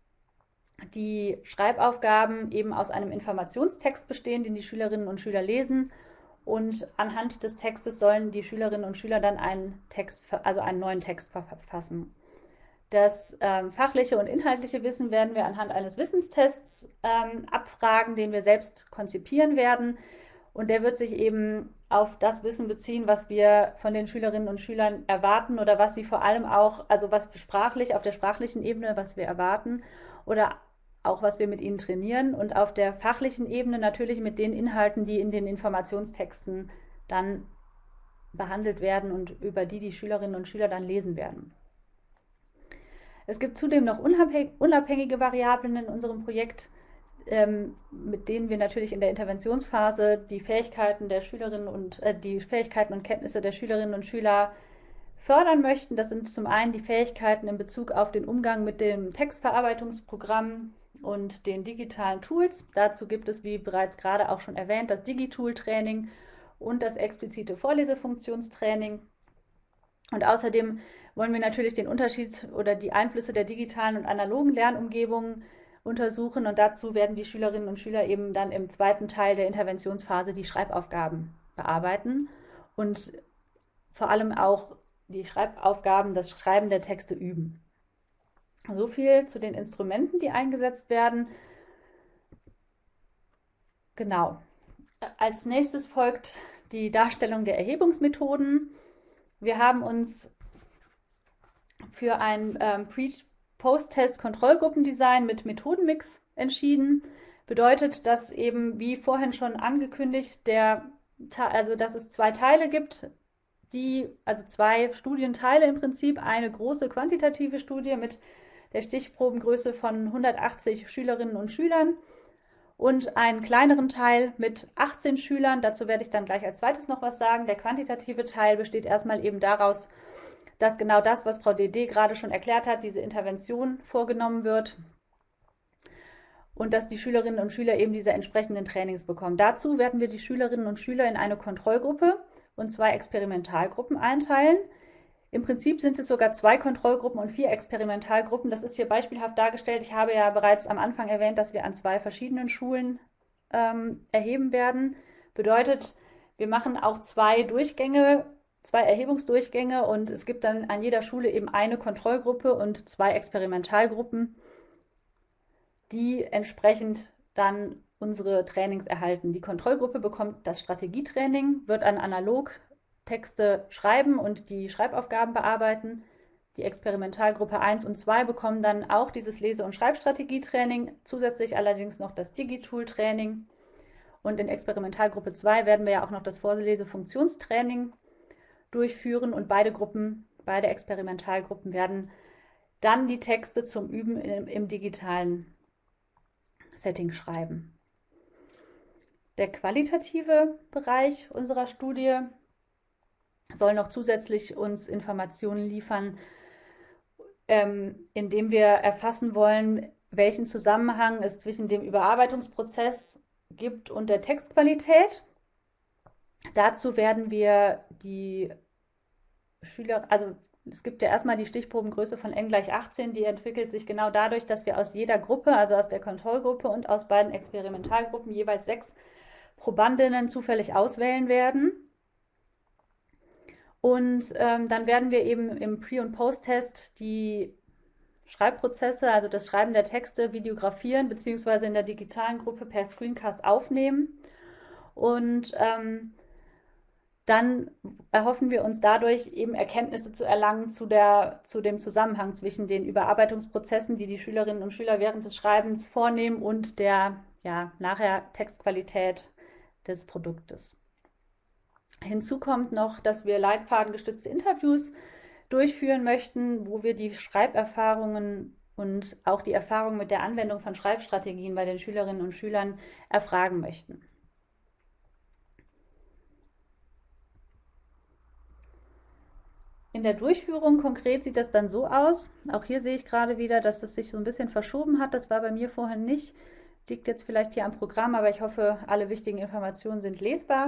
die Schreibaufgaben eben aus einem Informationstext bestehen, den die Schülerinnen und Schüler lesen. Und anhand des Textes sollen die Schülerinnen und Schüler dann einen Text, also einen neuen Text verfassen. Das ähm, fachliche und inhaltliche Wissen werden wir anhand eines Wissenstests ähm, abfragen, den wir selbst konzipieren werden. Und der wird sich eben auf das Wissen beziehen, was wir von den Schülerinnen und Schülern erwarten oder was sie vor allem auch, also was sprachlich, auf der sprachlichen Ebene, was wir erwarten oder auch was wir mit ihnen trainieren und auf der fachlichen Ebene natürlich mit den Inhalten, die in den Informationstexten dann behandelt werden und über die die Schülerinnen und Schüler dann lesen werden. Es gibt zudem noch unabhängige Variablen in unserem Projekt, ähm, mit denen wir natürlich in der Interventionsphase die Fähigkeiten der Schülerinnen und äh, die Fähigkeiten und Kenntnisse der Schülerinnen und Schüler fördern möchten. Das sind zum einen die Fähigkeiten in Bezug auf den Umgang mit dem Textverarbeitungsprogramm und den digitalen Tools. Dazu gibt es, wie bereits gerade auch schon erwähnt, das Digitool-Training und das explizite Vorlesefunktionstraining. Und außerdem wollen wir natürlich den Unterschied oder die Einflüsse der digitalen und analogen Lernumgebungen untersuchen. Und dazu werden die Schülerinnen und Schüler eben dann im zweiten Teil der Interventionsphase die Schreibaufgaben bearbeiten und vor allem auch die Schreibaufgaben, das Schreiben der Texte üben. So viel zu den Instrumenten, die eingesetzt werden. Genau. Als nächstes folgt die Darstellung der Erhebungsmethoden. Wir haben uns für ein ähm, Pre-Post-Test-Kontrollgruppendesign mit Methodenmix entschieden. Bedeutet, dass eben, wie vorhin schon angekündigt, der, also dass es zwei Teile gibt, die, also zwei Studienteile im Prinzip, eine große quantitative Studie mit der Stichprobengröße von hundertachtzig Schülerinnen und Schülern und einen kleineren Teil mit achtzehn Schülern. Dazu werde ich dann gleich als zweites noch was sagen. Der quantitative Teil besteht erstmal eben daraus, dass genau das, was Frau Dédé gerade schon erklärt hat, diese Intervention vorgenommen wird und dass die Schülerinnen und Schüler eben diese entsprechenden Trainings bekommen. Dazu werden wir die Schülerinnen und Schüler in eine Kontrollgruppe und zwei Experimentalgruppen einteilen. Im Prinzip sind es sogar zwei Kontrollgruppen und vier Experimentalgruppen. Das ist hier beispielhaft dargestellt. Ich habe ja bereits am Anfang erwähnt, dass wir an zwei verschiedenen Schulen ähm, erheben werden. Bedeutet, wir machen auch zwei Durchgänge, zwei Erhebungsdurchgänge und es gibt dann an jeder Schule eben eine Kontrollgruppe und zwei Experimentalgruppen, die entsprechend dann unsere Trainings erhalten. Die Kontrollgruppe bekommt das Strategietraining, wird an analog Texte schreiben und die Schreibaufgaben bearbeiten. Die Experimentalgruppe eins und zwei bekommen dann auch dieses Lese- und Schreibstrategietraining, zusätzlich allerdings noch das Digitool-Training. Und in Experimentalgruppe zwei werden wir ja auch noch das Vorlesefunktionstraining durchführen und beide Gruppen, beide Experimentalgruppen werden dann die Texte zum Üben im, im digitalen Setting schreiben. Der qualitative Bereich unserer Studie soll noch zusätzlich uns Informationen liefern, ähm, indem wir erfassen wollen, welchen Zusammenhang es zwischen dem Überarbeitungsprozess gibt und der Textqualität. Dazu werden wir die Schüler, also es gibt ja erstmal die Stichprobengröße von n gleich achtzehn, die entwickelt sich genau dadurch, dass wir aus jeder Gruppe, also aus der Kontrollgruppe und aus beiden Experimentalgruppen jeweils sechs Probandinnen zufällig auswählen werden. Und ähm, dann werden wir eben im Pre- und Post-Test die Schreibprozesse, also das Schreiben der Texte, videografieren, beziehungsweise in der digitalen Gruppe per Screencast aufnehmen. Und ähm, dann erhoffen wir uns dadurch eben Erkenntnisse zu erlangen zu, der, zu dem Zusammenhang zwischen den Überarbeitungsprozessen, die die Schülerinnen und Schüler während des Schreibens vornehmen und der ja, nachher Textqualität des Produktes. Hinzu kommt noch, dass wir leitfadengestützte Interviews durchführen möchten, wo wir die Schreiberfahrungen und auch die Erfahrung mit der Anwendung von Schreibstrategien bei den Schülerinnen und Schülern erfragen möchten. In der Durchführung konkret sieht das dann so aus. Auch hier sehe ich gerade wieder, dass das sich so ein bisschen verschoben hat. Das war bei mir vorhin nicht. Liegt jetzt vielleicht hier am Programm, aber ich hoffe, alle wichtigen Informationen sind lesbar.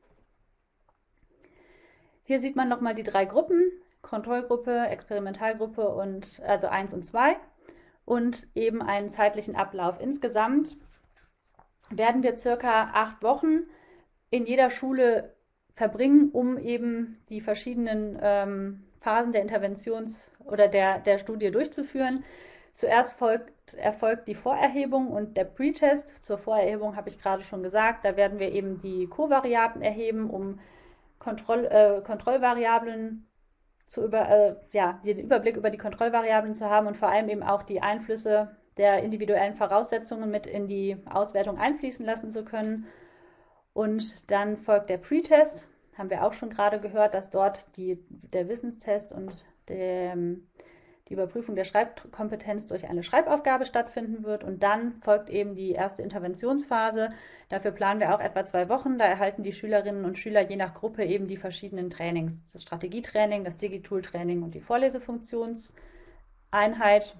Hier sieht man nochmal die drei Gruppen, Kontrollgruppe, Experimentalgruppe und also eins und zwei und eben einen zeitlichen Ablauf. Insgesamt werden wir circa acht Wochen in jeder Schule verbringen, um eben die verschiedenen ähm, Phasen der Interventions- oder der, der Studie durchzuführen. Zuerst folgt, erfolgt die Vorerhebung und der Pre-Test. Zur Vorerhebung habe ich gerade schon gesagt, da werden wir eben die Kovariaten erheben, um Kontroll, äh, Kontrollvariablen zu über, äh, ja, den Überblick über die Kontrollvariablen zu haben und vor allem eben auch die Einflüsse der individuellen Voraussetzungen mit in die Auswertung einfließen lassen zu können. Und dann folgt der Pre-Test. Haben wir auch schon gerade gehört, dass dort die, der Wissenstest und der, die Überprüfung der Schreibkompetenz durch eine Schreibaufgabe stattfinden wird. Und dann folgt eben die erste Interventionsphase. Dafür planen wir auch etwa zwei Wochen. Da erhalten die Schülerinnen und Schüler je nach Gruppe eben die verschiedenen Trainings. Das Strategietraining, das Digitool-Training und die Vorlesefunktionseinheit.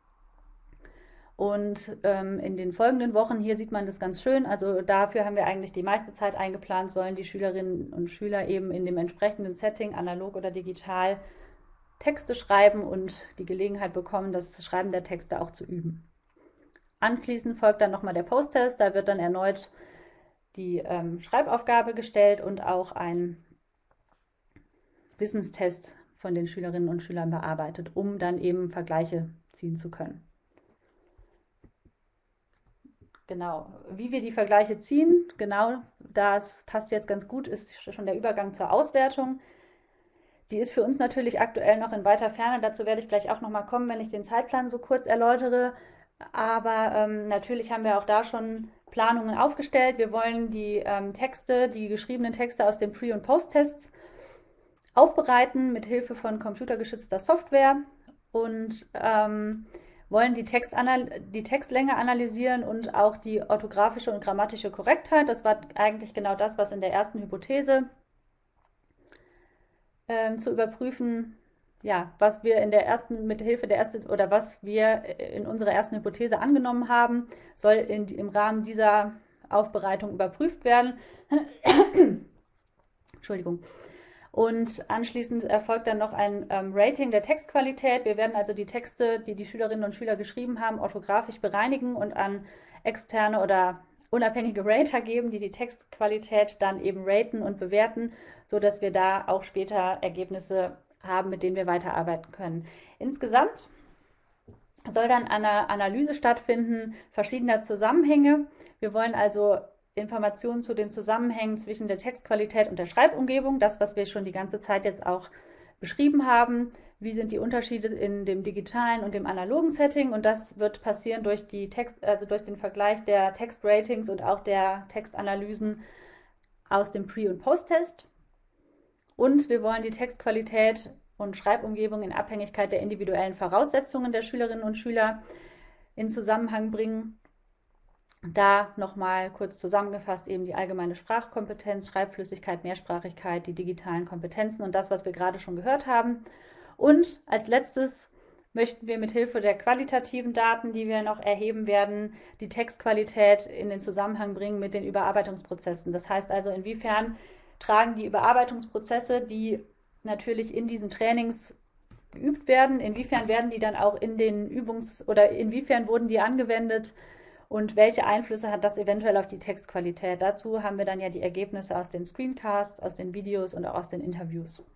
Und ähm, in den folgenden Wochen, hier sieht man das ganz schön, also dafür haben wir eigentlich die meiste Zeit eingeplant, sollen die Schülerinnen und Schüler eben in dem entsprechenden Setting, analog oder digital, Texte schreiben und die Gelegenheit bekommen, das Schreiben der Texte auch zu üben. Anschließend folgt dann nochmal der Post-Test, da wird dann erneut die ähm, Schreibaufgabe gestellt und auch ein Wissenstest von den Schülerinnen und Schülern bearbeitet, um dann eben Vergleiche ziehen zu können. Genau, wie wir die Vergleiche ziehen, genau, das passt jetzt ganz gut, ist schon der Übergang zur Auswertung. Die ist für uns natürlich aktuell noch in weiter Ferne, dazu werde ich gleich auch nochmal kommen, wenn ich den Zeitplan so kurz erläutere. Aber ähm, natürlich haben wir auch da schon Planungen aufgestellt. Wir wollen die ähm, Texte, die geschriebenen Texte aus den Pre- und Post-Tests aufbereiten mit Hilfe von computergeschützter Software und ähm, wollen die, die Textlänge analysieren und auch die orthografische und grammatische Korrektheit. Das war eigentlich genau das, was in der ersten Hypothese äh, zu überprüfen, ja, was wir in der ersten, mit Hilfe der ersten oder was wir in unserer ersten Hypothese angenommen haben, soll in, im Rahmen dieser Aufbereitung überprüft werden. Entschuldigung. Und anschließend erfolgt dann noch ein ähm, Rating der Textqualität. Wir werden also die Texte, die die Schülerinnen und Schüler geschrieben haben, orthografisch bereinigen und an externe oder unabhängige Rater geben, die die Textqualität dann eben raten und bewerten, sodass wir da auch später Ergebnisse haben, mit denen wir weiterarbeiten können. Insgesamt soll dann eine Analyse stattfinden verschiedener Zusammenhänge. Wir wollen also Informationen zu den Zusammenhängen zwischen der Textqualität und der Schreibumgebung, das, was wir schon die ganze Zeit jetzt auch beschrieben haben. Wie sind die Unterschiede in dem digitalen und dem analogen Setting? Und das wird passieren durch die Text, also durch den Vergleich der Textratings und auch der Textanalysen aus dem Pre- und Post-Test. Und wir wollen die Textqualität und Schreibumgebung in Abhängigkeit der individuellen Voraussetzungen der Schülerinnen und Schüler in Zusammenhang bringen. Da nochmal kurz zusammengefasst eben die allgemeine Sprachkompetenz, Schreibflüssigkeit, Mehrsprachigkeit, die digitalen Kompetenzen und das, was wir gerade schon gehört haben. Und als letztes möchten wir mit Hilfe der qualitativen Daten, die wir noch erheben werden, die Textqualität in den Zusammenhang bringen mit den Überarbeitungsprozessen. Das heißt also, inwiefern tragen die Überarbeitungsprozesse, die natürlich in diesen Trainings geübt werden, inwiefern werden die dann auch in den Übungs- oder inwiefern wurden die angewendet, und welche Einflüsse hat das eventuell auf die Textqualität? Dazu haben wir dann ja die Ergebnisse aus den Screencasts, aus den Videos und auch aus den Interviews.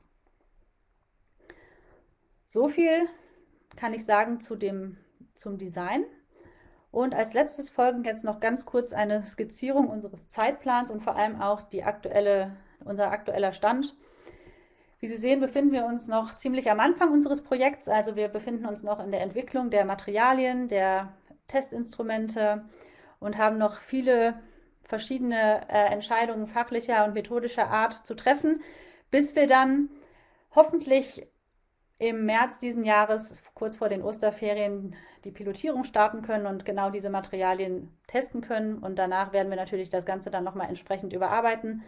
So viel kann ich sagen zu dem, zum Design. Und als letztes folgen jetzt noch ganz kurz eine Skizzierung unseres Zeitplans und vor allem auch die aktuelle, unser aktueller Stand. Wie Sie sehen, befinden wir uns noch ziemlich am Anfang unseres Projekts. Also wir befinden uns noch in der Entwicklung der Materialien, der Testinstrumente und haben noch viele verschiedene äh, Entscheidungen fachlicher und methodischer Art zu treffen, bis wir dann hoffentlich im März diesen Jahres, kurz vor den Osterferien, die Pilotierung starten können und genau diese Materialien testen können. Und danach werden wir natürlich das Ganze dann nochmal entsprechend überarbeiten.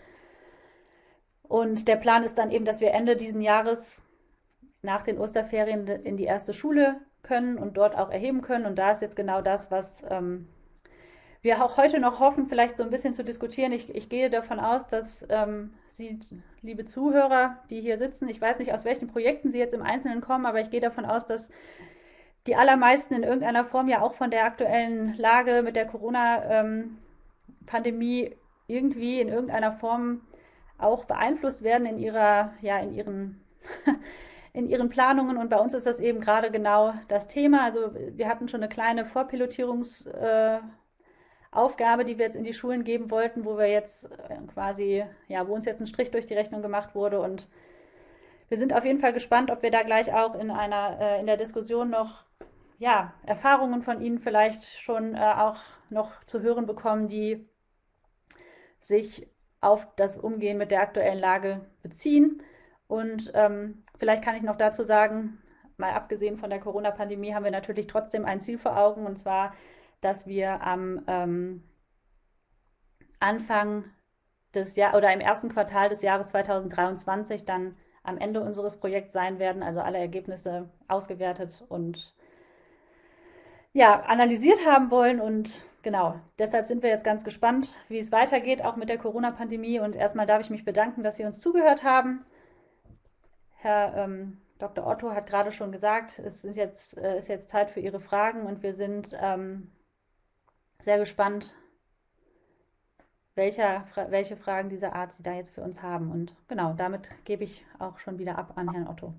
Und der Plan ist dann eben, dass wir Ende diesen Jahres nach den Osterferien in die erste Schule können und dort auch erheben können. Und da ist jetzt genau das, was ähm, wir auch heute noch hoffen, vielleicht so ein bisschen zu diskutieren. Ich, ich gehe davon aus, dass ähm, Sie, liebe Zuhörer, die hier sitzen, ich weiß nicht, aus welchen Projekten Sie jetzt im Einzelnen kommen, aber ich gehe davon aus, dass die allermeisten in irgendeiner Form ja auch von der aktuellen Lage mit der Corona-Pandemie ähm, irgendwie in irgendeiner Form auch beeinflusst werden in ihrer, ja, in ihren in ihren Planungen, und bei uns ist das eben gerade genau das Thema. Also wir hatten schon eine kleine Vorpilotierungsaufgabe, äh, die wir jetzt in die Schulen geben wollten, wo wir jetzt äh, quasi, ja, wo uns jetzt ein Strich durch die Rechnung gemacht wurde, und wir sind auf jeden Fall gespannt, ob wir da gleich auch in einer, äh, in der Diskussion noch, ja, Erfahrungen von Ihnen vielleicht schon äh, auch noch zu hören bekommen, die sich auf das Umgehen mit der aktuellen Lage beziehen. Und ähm, vielleicht kann ich noch dazu sagen, mal abgesehen von der Corona-Pandemie haben wir natürlich trotzdem ein Ziel vor Augen, und zwar, dass wir am ähm, Anfang des Jahres oder im ersten Quartal des Jahres zweitausenddreiundzwanzig dann am Ende unseres Projekts sein werden, also alle Ergebnisse ausgewertet und ja, analysiert haben wollen. Und genau, deshalb sind wir jetzt ganz gespannt, wie es weitergeht, auch mit der Corona-Pandemie. Und erstmal darf ich mich bedanken, dass Sie uns zugehört haben. Herr ähm, Doktor Otto hat gerade schon gesagt, es sind jetzt, äh, ist jetzt Zeit für Ihre Fragen, und wir sind ähm, sehr gespannt, welcher, welche Fragen dieser Art Sie da jetzt für uns haben. Und genau, damit gebe ich auch schon wieder ab an Herrn Otto.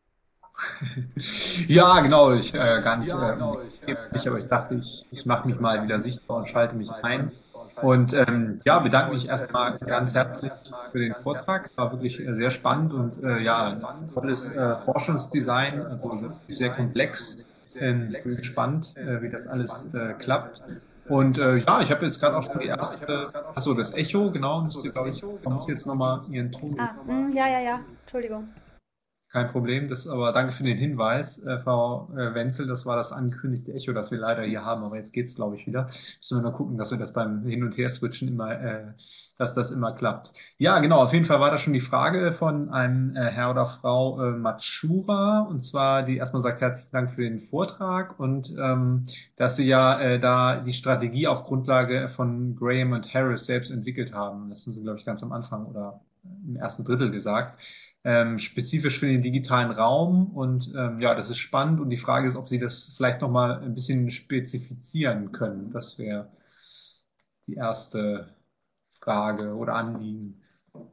Ja, genau, ich äh, gar nicht, ja, genau, ich, äh, nicht, aber ich dachte, ich, ich mache mich mal wieder sichtbar und schalte mich ein. Und ähm, ja, bedanke mich erstmal ganz herzlich für den Vortrag. Es war wirklich äh, sehr spannend und äh, ja, tolles äh, Forschungsdesign, also sehr komplex. Ähm, bin gespannt, äh, wie das alles äh, klappt. Und äh, ja, ich habe jetzt gerade auch schon die erste, achso, das Echo, genau, müsst ihr, glaube ich, muss ich jetzt nochmal Ihren Ton. Ah, mh, ja, ja, ja, Entschuldigung. Kein Problem, das aber danke für den Hinweis, äh, Frau äh, Wenzel. Das war das angekündigte Echo, das wir leider hier haben, aber jetzt geht's, glaube ich, wieder. Müssen wir nur gucken, dass wir das beim Hin- und Her-Switchen immer, äh, dass das immer klappt. Ja, genau, auf jeden Fall war das schon die Frage von einem äh, Herr oder Frau äh, Matschura, und zwar, die erstmal sagt, herzlichen Dank für den Vortrag und ähm, dass Sie ja äh, da die Strategie auf Grundlage von Graham und Harris selbst entwickelt haben. Das sind Sie, glaube ich, ganz am Anfang oder im ersten Drittel gesagt. Ähm, spezifisch für den digitalen Raum, und ähm, ja, das ist spannend, und die Frage ist, ob Sie das vielleicht nochmal ein bisschen spezifizieren können. Das wäre die erste Frage oder Anliegen.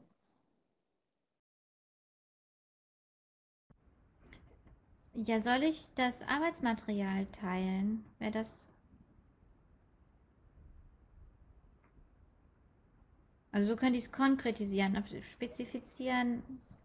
Ja, soll ich das Arbeitsmaterial teilen? Wäre das... Also so könnte ich es konkretisieren, spezifizieren...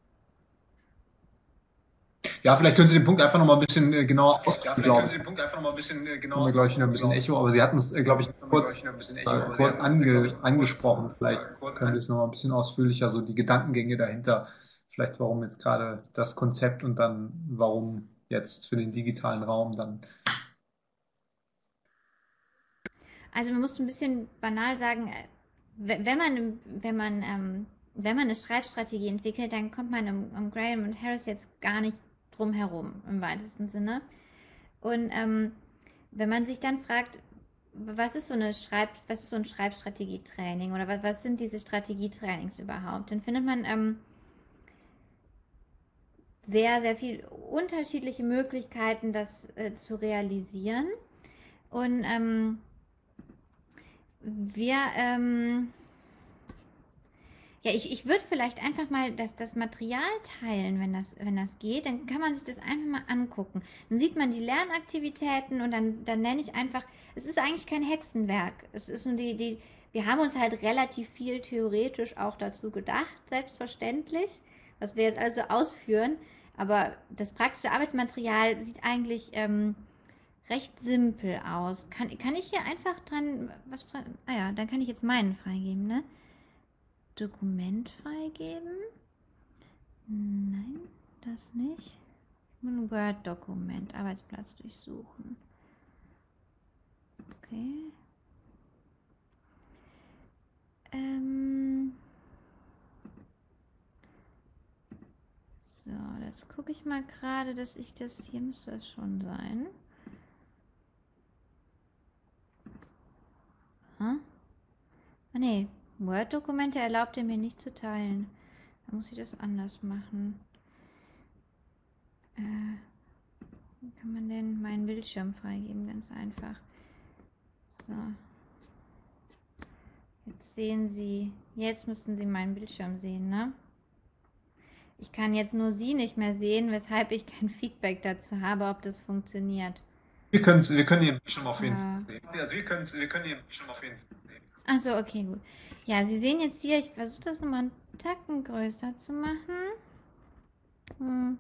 Ja, vielleicht können Sie den Punkt einfach noch mal ein bisschen äh, genauer ausführen. Ja, vielleicht können Sie den Punkt einfach noch mal ein bisschen äh, genauer. Haben wir, glaube ich, noch ein bisschen Echo, aber Sie hatten es, äh, glaube ich, kurz, äh, kurz ange, angesprochen. Vielleicht können Sie es noch mal ein bisschen ausführlicher, so die Gedankengänge dahinter. Vielleicht warum jetzt gerade das Konzept und dann warum jetzt für den digitalen Raum dann. Also man muss ein bisschen banal sagen, wenn man, wenn man, ähm, wenn man eine Schreibstrategie entwickelt, dann kommt man um, um Graham und Harris jetzt gar nicht drum herum, im weitesten Sinne. Und ähm, wenn man sich dann fragt, was ist so eine Schreib, was ist so ein Schreibstrategietraining oder was, was sind diese Strategietrainings überhaupt, dann findet man ähm, sehr, sehr viele unterschiedliche Möglichkeiten, das äh, zu realisieren. Und ähm, wir, ähm, ja, ich, ich würde vielleicht einfach mal das, das Material teilen, wenn das, wenn das geht. Dann kann man sich das einfach mal angucken. Dann sieht man die Lernaktivitäten, und dann, dann nenne ich einfach, es ist eigentlich kein Hexenwerk. Es ist nur die, die, wir haben uns halt relativ viel theoretisch auch dazu gedacht, selbstverständlich, was wir jetzt also ausführen. Aber das praktische Arbeitsmaterial sieht eigentlich ähm, recht simpel aus. Kann, kann ich hier einfach dran, was dran, ah ja, dann kann ich jetzt meinen freigeben, ne? Dokument freigeben? Nein, das nicht. Ein Word-Dokument, Arbeitsplatz durchsuchen. Okay. Ähm so, das gucke ich mal gerade, dass ich das, hier müsste das schon sein. Hm? Ah ne, Word-Dokumente erlaubt er mir nicht zu teilen. Da muss ich das anders machen. Äh, wie kann man denn meinen Bildschirm freigeben? Ganz einfach. So. Jetzt sehen Sie, jetzt müssten Sie meinen Bildschirm sehen, ne? Ich kann jetzt nur Sie nicht mehr sehen, weshalb ich kein Feedback dazu habe, ob das funktioniert. Wir, wir können Ihren Bildschirm auf jeden Ja. Fall sehen. Also wir, können, wir können Ihren Bildschirm auf jeden Fall sehen. Achso, okay, gut. Ja, Sie sehen jetzt hier, ich versuche das nochmal einen Tacken größer zu machen. Hm.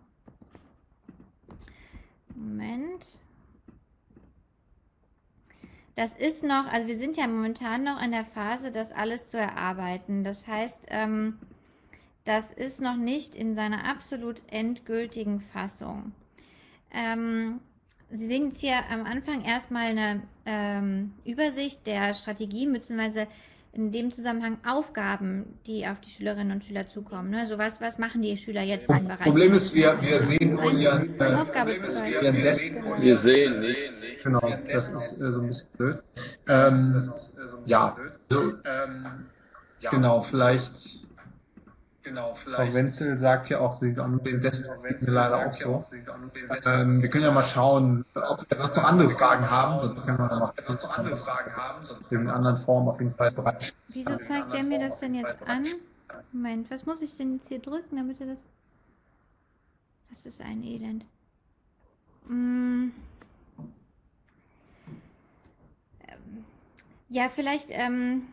Moment. Das ist noch, also wir sind ja momentan noch in der Phase, das alles zu erarbeiten. Das heißt, ähm, das ist noch nicht in seiner absolut endgültigen Fassung. Ähm, Sie sehen jetzt hier am Anfang erstmal eine ähm, Übersicht der Strategien, beziehungsweise in dem Zusammenhang Aufgaben, die auf die Schülerinnen und Schüler zukommen. Ne? So was, was machen die Schüler jetzt im Bereich? Problem ist, wir, wir sehen nur Ihren, äh, Aufgabe zwei. Ihren Desk. Wir sehen nichts. Genau, das ist äh, so ein bisschen blöd. Ähm, ja, so, genau, vielleicht. Genau, Frau Wenzel sagt ja auch, sie sieht auch nur den Desktop, geht mir leider auch so. Ähm, wir können ja mal schauen, ob wir noch andere Fragen haben, sonst können wir noch in anderen Formen auf jeden Fall bereit. Wieso zeigt der mir das denn jetzt an? Moment, was muss ich denn jetzt hier drücken, damit er das... Das ist ein Elend. Hm. Ja, vielleicht... Ähm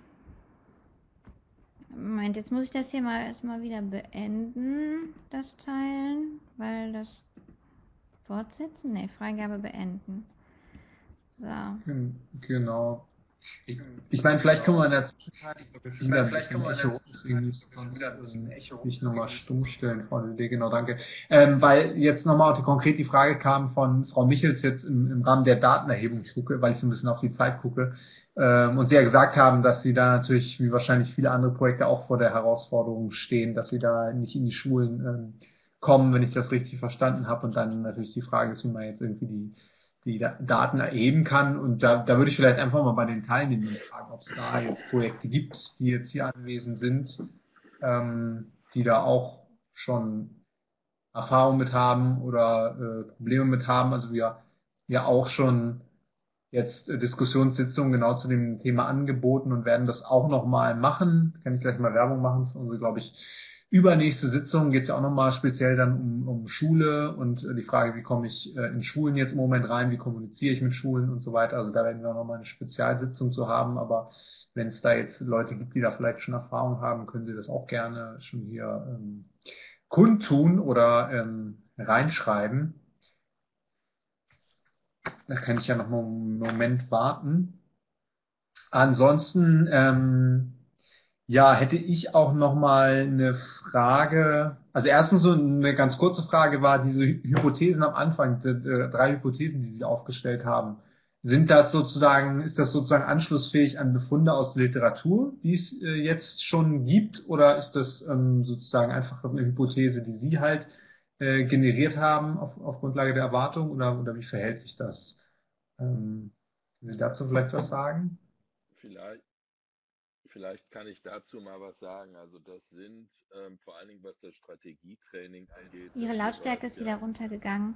Moment, jetzt muss ich das hier mal erstmal wieder beenden, das Teilen, weil das fortsetzen, ne, Freigabe beenden. So. Genau. Ich, ich meine, vielleicht können wir in der Zwischenzeit wieder ein bisschen Echo, deswegen sonst ähm, nicht nochmal stumm stellen, Frau D. Genau, danke. Ähm, weil jetzt nochmal die, konkret die Frage kam von Frau Michels jetzt im, im Rahmen der Datenerhebung, ich gucke, weil ich so ein bisschen auf die Zeit gucke, ähm, und Sie ja gesagt haben, dass Sie da natürlich, wie wahrscheinlich viele andere Projekte, auch vor der Herausforderung stehen, dass Sie da nicht in die Schulen ähm, kommen, wenn ich das richtig verstanden habe, und dann natürlich die Frage ist, wie man jetzt irgendwie die die Daten erheben kann. Und da, da würde ich vielleicht einfach mal bei den Teilnehmern fragen, ob es da jetzt Projekte gibt, die jetzt hier anwesend sind, ähm, die da auch schon Erfahrung mit haben oder äh, Probleme mit haben. Also wir ja auch schon jetzt äh, Diskussionssitzungen genau zu dem Thema angeboten und werden das auch nochmal machen. Kann ich gleich mal Werbung machen für unsere, glaube ich, übernächste Sitzung. Geht es ja auch nochmal speziell dann um, um Schule und äh, die Frage, wie komme ich äh, in Schulen jetzt im Moment rein, wie kommuniziere ich mit Schulen und so weiter. Also da werden wir auch nochmal eine Spezialsitzung zu haben, aber wenn es da jetzt Leute gibt, die da vielleicht schon Erfahrung haben, können Sie das auch gerne schon hier ähm, kundtun oder ähm, reinschreiben. Da kann ich ja noch mal einen Moment warten. Ansonsten ähm, ja, hätte ich auch noch mal eine Frage. Also erstens so eine ganz kurze Frage war diese Hypothesen am Anfang, die äh, drei Hypothesen, die Sie aufgestellt haben. Sind das sozusagen, ist das sozusagen anschlussfähig an Befunde aus der Literatur, die es äh, jetzt schon gibt, oder ist das ähm, sozusagen einfach eine Hypothese, die Sie halt äh, generiert haben auf, auf Grundlage der Erwartung, oder, oder wie verhält sich das? Ähm, können Sie dazu vielleicht was sagen? Vielleicht. Vielleicht kann ich dazu mal was sagen. Also das sind ähm, vor allen Dingen, was das Strategietraining angeht. Ihre Lautstärke ist wieder runtergegangen.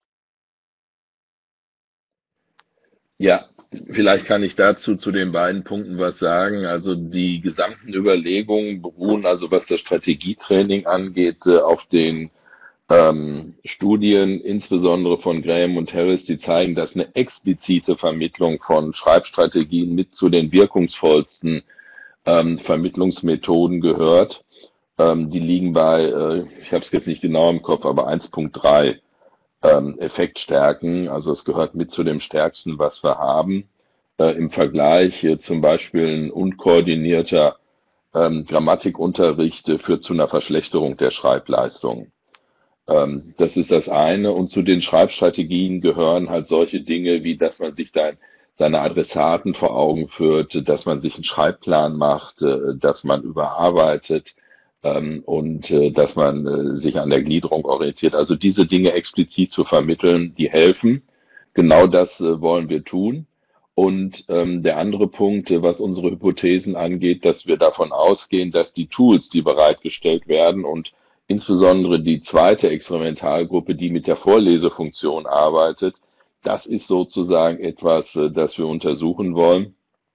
Ja, vielleicht kann ich dazu zu den beiden Punkten was sagen. Also die gesamten Überlegungen beruhen, also was das Strategietraining angeht, äh, auf den ähm, Studien, insbesondere von Graham und Harris, die zeigen, dass eine explizite Vermittlung von Schreibstrategien mit zu den wirkungsvollsten Ähm, Vermittlungsmethoden gehört. Ähm, die liegen bei, äh, ich habe es jetzt nicht genau im Kopf, aber eins Punkt drei. ähm, Effektstärken. Also es gehört mit zu dem Stärksten, was wir haben. Äh, im Vergleich äh, zum Beispiel ein unkoordinierter ähm, Grammatikunterricht äh, führt zu einer Verschlechterung der Schreibleistung. Ähm, das ist das eine. Und zu den Schreibstrategien gehören halt solche Dinge, wie dass man sich da seine Adressaten vor Augen führt, dass man sich einen Schreibplan macht, äh, dass man überarbeitet ähm, und äh, dass man äh, sich an der Gliederung orientiert. Also diese Dinge explizit zu vermitteln, die helfen. Genau das äh, wollen wir tun. Und ähm, der andere Punkt, äh, was unsere Hypothesen angeht, dass wir davon ausgehen, dass die Tools, die bereitgestellt werden und insbesondere die zweite Experimentalgruppe, die mit der Vorlesefunktion arbeitet, das ist sozusagen etwas, äh, das wir untersuchen wollen,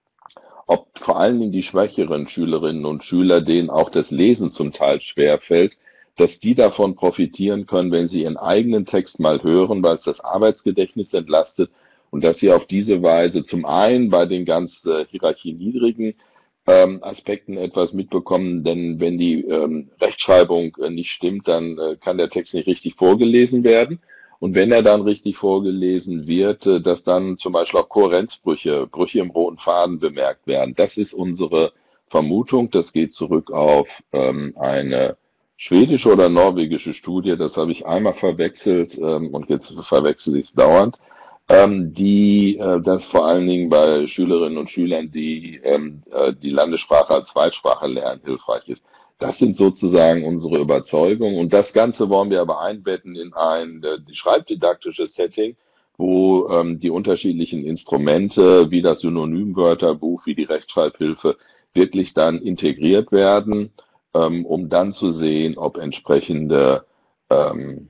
ob vor allen Dingen die schwächeren Schülerinnen und Schüler, denen auch das Lesen zum Teil schwerfällt, dass die davon profitieren können, wenn sie ihren eigenen Text mal hören, weil es das Arbeitsgedächtnis entlastet und dass sie auf diese Weise zum einen bei den ganz äh, hierarchieniedrigen ähm, Aspekten etwas mitbekommen, denn wenn die ähm, Rechtschreibung äh, nicht stimmt, dann äh, kann der Text nicht richtig vorgelesen werden. Und wenn er dann richtig vorgelesen wird, äh, dass dann zum Beispiel auch Kohärenzbrüche, Brüche im roten Faden bemerkt werden. Das ist unsere Vermutung. Das geht zurück auf ähm, eine schwedische oder norwegische Studie. Das habe ich einmal verwechselt ähm, und jetzt verwechsel ich es dauernd. Ähm, die, äh, das vor allen Dingen bei Schülerinnen und Schülern, die ähm, äh, die Landessprache als Zweitsprache lernen, hilfreich ist. Das sind sozusagen unsere Überzeugungen und das Ganze wollen wir aber einbetten in ein äh, schreibdidaktisches Setting, wo ähm, die unterschiedlichen Instrumente wie das Synonymwörterbuch, wie die Rechtschreibhilfe wirklich dann integriert werden, ähm, um dann zu sehen, ob entsprechende ähm,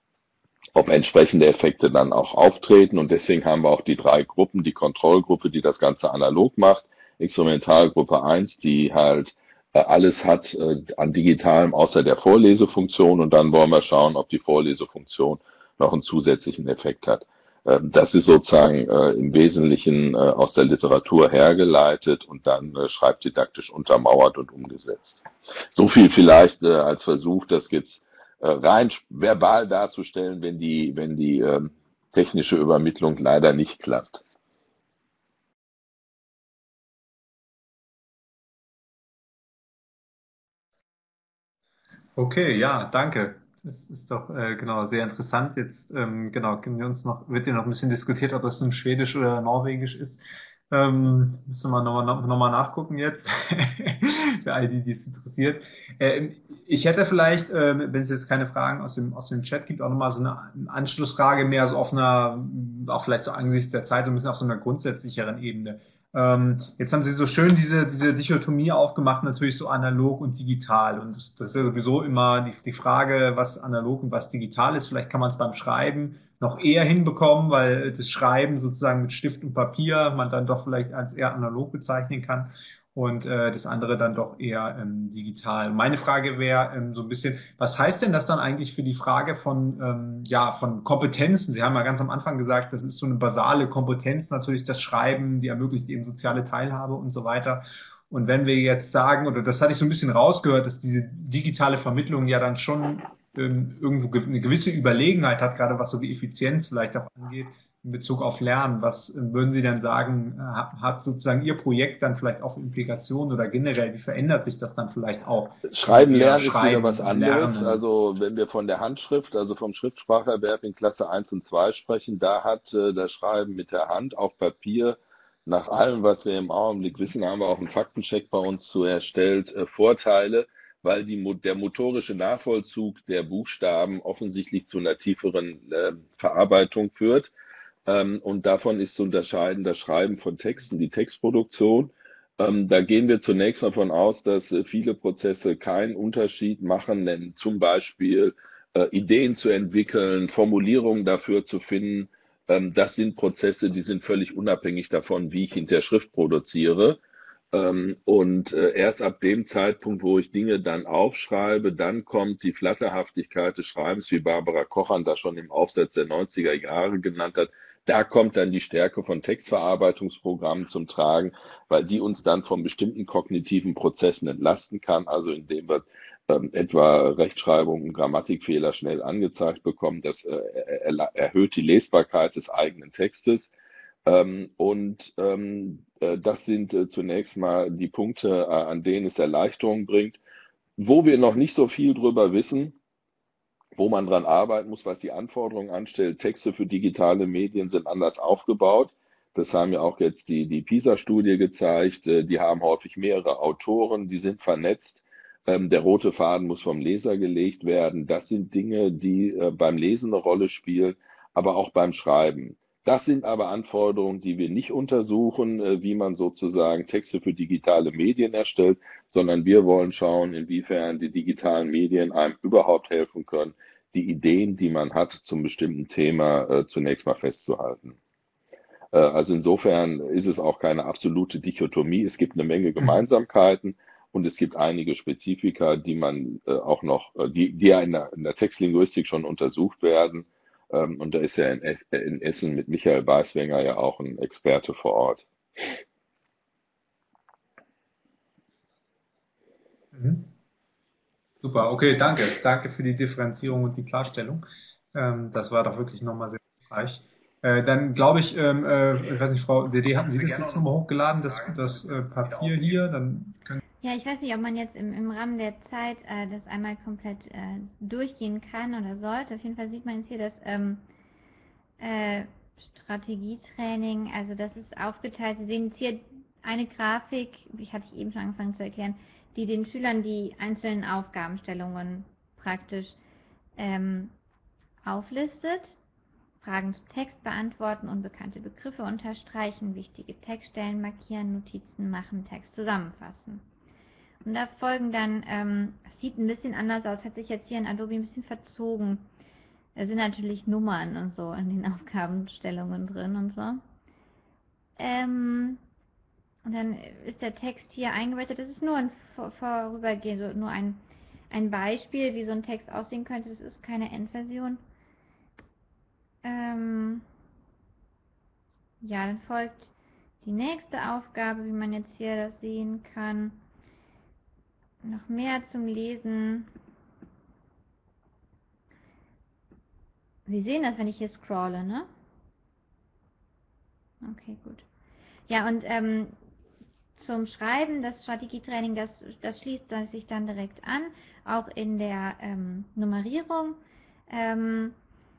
ob entsprechende Effekte dann auch auftreten. Und deswegen haben wir auch die drei Gruppen, die Kontrollgruppe, die das Ganze analog macht, Experimentalgruppe eins, die halt äh, alles hat äh, an Digitalem außer der Vorlesefunktion. Und dann wollen wir schauen, ob die Vorlesefunktion noch einen zusätzlichen Effekt hat. Äh, das ist sozusagen äh, im Wesentlichen äh, aus der Literatur hergeleitet und dann äh, schreibdidaktisch untermauert und umgesetzt. So viel vielleicht äh, als Versuch, das jetzt rein verbal darzustellen, wenn die, wenn die ähm, technische Übermittlung leider nicht klappt. Okay, ja, danke. Das ist doch äh, genau sehr interessant. Jetzt ähm, genau können wir uns noch wird ja noch ein bisschen diskutiert, ob das nun Schwedisch oder Norwegisch ist. Ähm, müssen wir nochmal noch mal nachgucken jetzt, für all die, die es interessiert. Ähm, ich hätte vielleicht, ähm, wenn es jetzt keine Fragen aus dem, aus dem Chat gibt, auch nochmal so eine Anschlussfrage mehr so auf einer, auch vielleicht so angesichts der Zeit, so ein bisschen auf so einer grundsätzlicheren Ebene. Ähm, jetzt haben Sie so schön diese, diese Dichotomie aufgemacht, natürlich so analog und digital. Und das, das ist ja sowieso immer die, die Frage, was analog und was digital ist. Vielleicht kann man es beim Schreiben noch eher hinbekommen, weil das Schreiben sozusagen mit Stift und Papier man dann doch vielleicht als eher analog bezeichnen kann und äh, das andere dann doch eher ähm, digital. Meine Frage wäre ähm, so ein bisschen, was heißt denn das dann eigentlich für die Frage von ähm, ja von Kompetenzen? Sie haben ja ganz am Anfang gesagt, das ist so eine basale Kompetenz natürlich, das Schreiben, die ermöglicht eben soziale Teilhabe und so weiter. Und wenn wir jetzt sagen, oder das hatte ich so ein bisschen rausgehört, dass diese digitale Vermittlung ja dann schon irgendwo eine gewisse Überlegenheit hat, gerade was so die Effizienz vielleicht auch angeht, in Bezug auf Lernen. Was würden Sie denn sagen, hat sozusagen Ihr Projekt dann vielleicht auch Implikationen oder generell, wie verändert sich das dann vielleicht auch? Schreiben, Lernen ist wieder was anderes. Lernen. Also wenn wir von der Handschrift, also vom Schriftspracherwerb in Klasse eins und zwei sprechen, da hat äh, das Schreiben mit der Hand auf Papier, nach allem, was wir im Augenblick wissen, haben wir auch einen Faktencheck bei uns zu erstellt, äh, Vorteile, weil die, der motorische Nachvollzug der Buchstaben offensichtlich zu einer tieferen äh, Verarbeitung führt. Ähm, und davon ist zu unterscheiden das Schreiben von Texten, die Textproduktion. Ähm, da gehen wir zunächst mal von aus, dass äh, viele Prozesse keinen Unterschied machen, denn zum Beispiel äh, Ideen zu entwickeln, Formulierungen dafür zu finden. Ähm, das sind Prozesse, die sind völlig unabhängig davon, wie ich hinterher Schrift produziere. Ähm, und äh, erst ab dem Zeitpunkt, wo ich Dinge dann aufschreibe, dann kommt die Flatterhaftigkeit des Schreibens, wie Barbara Kochern das schon im Aufsatz der neunziger Jahre genannt hat. Da kommt dann die Stärke von Textverarbeitungsprogrammen zum Tragen, weil die uns dann von bestimmten kognitiven Prozessen entlasten kann, also indem wir ähm, etwa Rechtschreibung und Grammatikfehler schnell angezeigt bekommen. Das äh, er, erhöht die Lesbarkeit des eigenen Textes. Ähm, und ähm, äh, das sind äh, zunächst mal die Punkte, äh, an denen es Erleichterung bringt. Wo wir noch nicht so viel drüber wissen, wo man dran arbeiten muss, was die Anforderungen anstellt. Texte für digitale Medien sind anders aufgebaut. Das haben ja auch jetzt die, die PISA-Studie gezeigt. Äh, Die haben häufig mehrere Autoren, die sind vernetzt. Ähm, Der rote Faden muss vom Leser gelegt werden. Das sind Dinge, die äh, beim Lesen eine Rolle spielen, aber auch beim Schreiben. Das sind aber Anforderungen, die wir nicht untersuchen, äh, wie man sozusagen Texte für digitale Medien erstellt, sondern wir wollen schauen, inwiefern die digitalen Medien einem überhaupt helfen können, die Ideen, die man hat, zum bestimmten Thema äh, zunächst mal festzuhalten. Äh, also insofern ist es auch keine absolute Dichotomie. Es gibt eine Menge Gemeinsamkeiten und es gibt einige Spezifika, die man äh, auch noch, äh, die, die ja in der, in der Textlinguistik schon untersucht werden. Ähm, und da ist ja in, in Essen mit Michael Beiswenger ja auch ein Experte vor Ort. Mhm. Super, okay, danke. Danke für die Differenzierung und die Klarstellung. Ähm, das war doch wirklich nochmal sehr hilfreich. Äh, dann glaube ich, ähm, äh, ich weiß nicht, Frau D D, hatten Sie das jetzt nochmal hochgeladen, das, das äh, Papier hier? Dann können Ja, ich weiß nicht, ob man jetzt im, im Rahmen der Zeit äh, das einmal komplett äh, durchgehen kann oder sollte. Auf jeden Fall sieht man jetzt hier das ähm, äh, Strategietraining, also das ist aufgeteilt. Sie sehen jetzt hier eine Grafik, ich hatte ich eben schon angefangen zu erklären, die den Schülern die einzelnen Aufgabenstellungen praktisch ähm, auflistet. Fragen zum Text beantworten, unbekannte Begriffe unterstreichen, wichtige Textstellen markieren, Notizen machen, Text zusammenfassen. Und da folgen dann, ähm, sieht ein bisschen anders aus, hat sich jetzt hier in Adobe ein bisschen verzogen. Da sind natürlich Nummern und so in den Aufgabenstellungen drin und so. Ähm, und dann ist der Text hier eingebettet. Das ist nur ein Vor Vorübergehen, so nur ein, ein Beispiel, wie so ein Text aussehen könnte. Das ist keine Endversion. Ähm, ja, dann folgt die nächste Aufgabe, wie man jetzt hier das sehen kann. Noch mehr zum Lesen. Sie sehen das, wenn ich hier scrolle, ne? Okay, gut. Ja, und ähm, zum Schreiben, das Strategietraining, das, das schließt sich dann direkt an, auch in der ähm, Nummerierung. Ähm,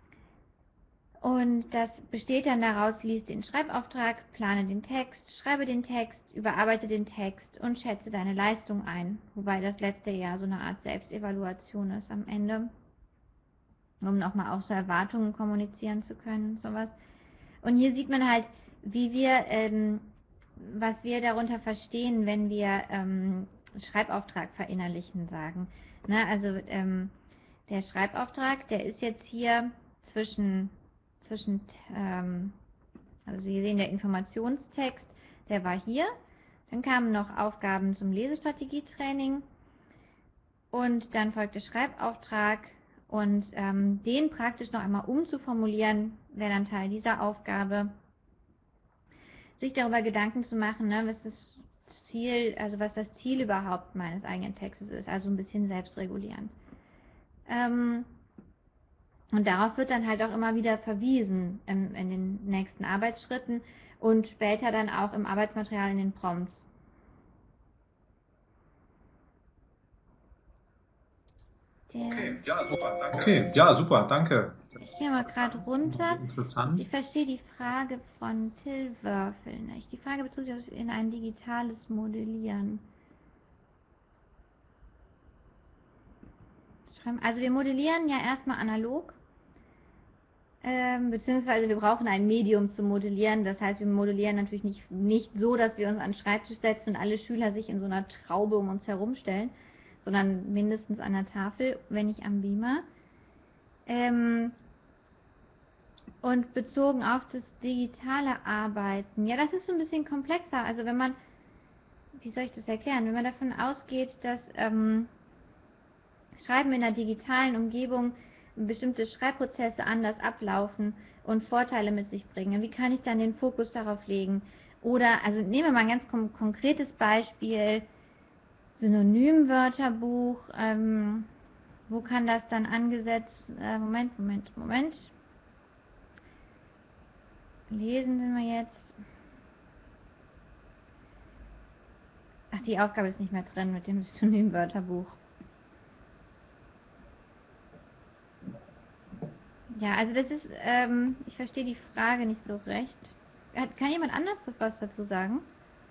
und das besteht dann daraus, lies den Schreibauftrag, plane den Text, schreibe den Text, überarbeite den Text und schätze deine Leistung ein. Wobei das letzte ja so eine Art Selbstevaluation ist am Ende, um nochmal auch so Erwartungen kommunizieren zu können und sowas. Und hier sieht man halt, wie wir, ähm, was wir darunter verstehen, wenn wir ähm, Schreibauftrag verinnerlichen sagen. Ne, also ähm, der Schreibauftrag, der ist jetzt hier zwischen, zwischen ähm, also Sie sehen, der Informationstext, der war hier. Dann kamen noch Aufgaben zum Lesestrategietraining und dann folgte Schreibauftrag. Und ähm, den praktisch noch einmal umzuformulieren, wäre dann Teil dieser Aufgabe. Sich darüber Gedanken zu machen, ne, was das Ziel, also was das Ziel überhaupt meines eigenen Textes ist, also ein bisschen selbstregulierend. Ähm, und darauf wird dann halt auch immer wieder verwiesen in, in den nächsten Arbeitsschritten und später dann auch im Arbeitsmaterial in den Prompts. Okay, ja, super, danke. Okay, ja, super, danke. Ich gehe mal gerade runter. Interessant. Ich verstehe die Frage von Till Wörfel nicht. Die Frage bezog sich auf in ein digitales Modellieren. Also wir modellieren ja erstmal analog, ähm, beziehungsweise wir brauchen ein Medium zum Modellieren. Das heißt, wir modellieren natürlich nicht, nicht so, dass wir uns an den Schreibtisch setzen und alle Schüler sich in so einer Traube um uns herum stellen, sondern mindestens an der Tafel, wenn nicht am Beamer. Ähm, und bezogen auf das digitale Arbeiten, ja, das ist so ein bisschen komplexer. Also wenn man, wie soll ich das erklären? Wenn man davon ausgeht, dass ähm, Schreiben in einer digitalen Umgebung bestimmte Schreibprozesse anders ablaufen und Vorteile mit sich bringen, wie kann ich dann den Fokus darauf legen? Oder, also nehmen wir mal ein ganz kon konkretes Beispiel, Synonymwörterbuch, ähm, wo kann das dann angesetzt, äh, Moment, Moment, Moment, lesen sind wir jetzt, ach, die Aufgabe ist nicht mehr drin mit dem Synonymwörterbuch. Ja, also das ist, ähm, ich verstehe die Frage nicht so recht. Kann jemand anders was dazu sagen?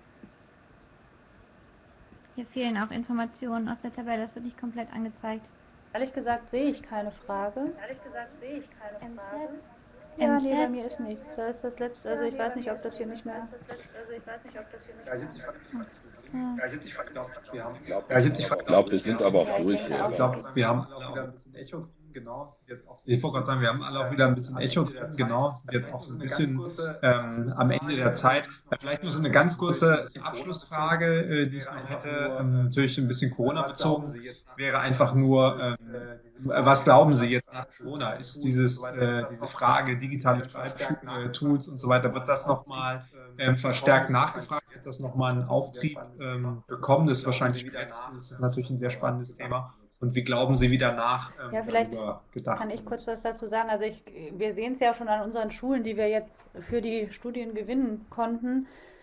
Hier fehlen auch Informationen aus der Tabelle, das wird nicht komplett angezeigt. Ehrlich gesagt sehe ich keine Frage. Ehrlich gesagt sehe ich keine Im Frage. Chat? Ja, Im nee, bei Chat? mir ist nichts. Da ist das letzte, also ich weiß nicht, ob das hier nicht mehr... Also ich weiß nicht, ob das hier nicht Ja, ich habe die Frage Ja. Ja, ich habe die Frage geglaubt, wir haben. Ich glaube, Ja, ich habe die Frage glaub, wir sind aber auch Ja, ich durch denke jetzt. auch. Ich glaube, wir haben alle auch wieder ein bisschen Echo drin, genau. Sind jetzt auch, ich wollte gerade sagen, wir haben alle auch wieder ein bisschen Echo drin, genau. Sind jetzt auch so ein bisschen ähm, am Ende der Zeit. Vielleicht nur so eine ganz kurze Abschlussfrage, äh, die ich noch hätte, ähm, natürlich ein bisschen Corona-bezogen, wäre einfach nur, ähm, was glauben Sie jetzt nach Corona? Ist dieses, äh, diese Frage digitale Schreibtools und so weiter, wird das nochmal ähm, verstärkt nachgefragt? Wird das nochmal einen Auftrieb ähm, bekommen? Das ist wahrscheinlich jetzt, das ist natürlich ein sehr spannendes Thema. Und wie glauben Sie, wie danach ähm, Ja, vielleicht darüber gedacht Kann ich wird? kurz was dazu sagen? Also ich, wir sehen es ja schon an unseren Schulen, die wir jetzt für die Studien gewinnen konnten,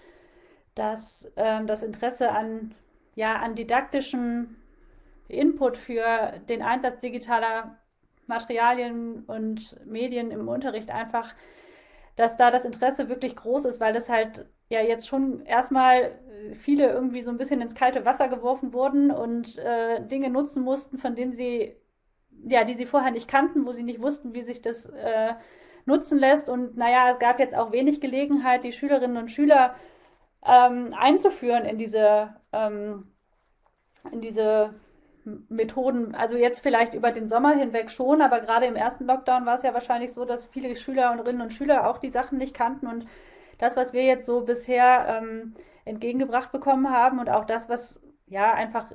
dass ähm, das Interesse an, ja, an didaktischen Input für den Einsatz digitaler Materialien und Medien im Unterricht einfach, dass da das Interesse wirklich groß ist, weil das halt ja jetzt schon erstmal viele irgendwie so ein bisschen ins kalte Wasser geworfen wurden und äh, Dinge nutzen mussten, von denen sie, ja, die sie vorher nicht kannten, wo sie nicht wussten, wie sich das äh, nutzen lässt. Und naja, es gab jetzt auch wenig Gelegenheit, die Schülerinnen und Schüler ähm, einzuführen in diese, ähm, in diese Methoden, also jetzt vielleicht über den Sommer hinweg schon, aber gerade im ersten Lockdown war es ja wahrscheinlich so, dass viele Schülerinnen und Schüler auch die Sachen nicht kannten und das, was wir jetzt so bisher ähm, entgegengebracht bekommen haben und auch das, was ja einfach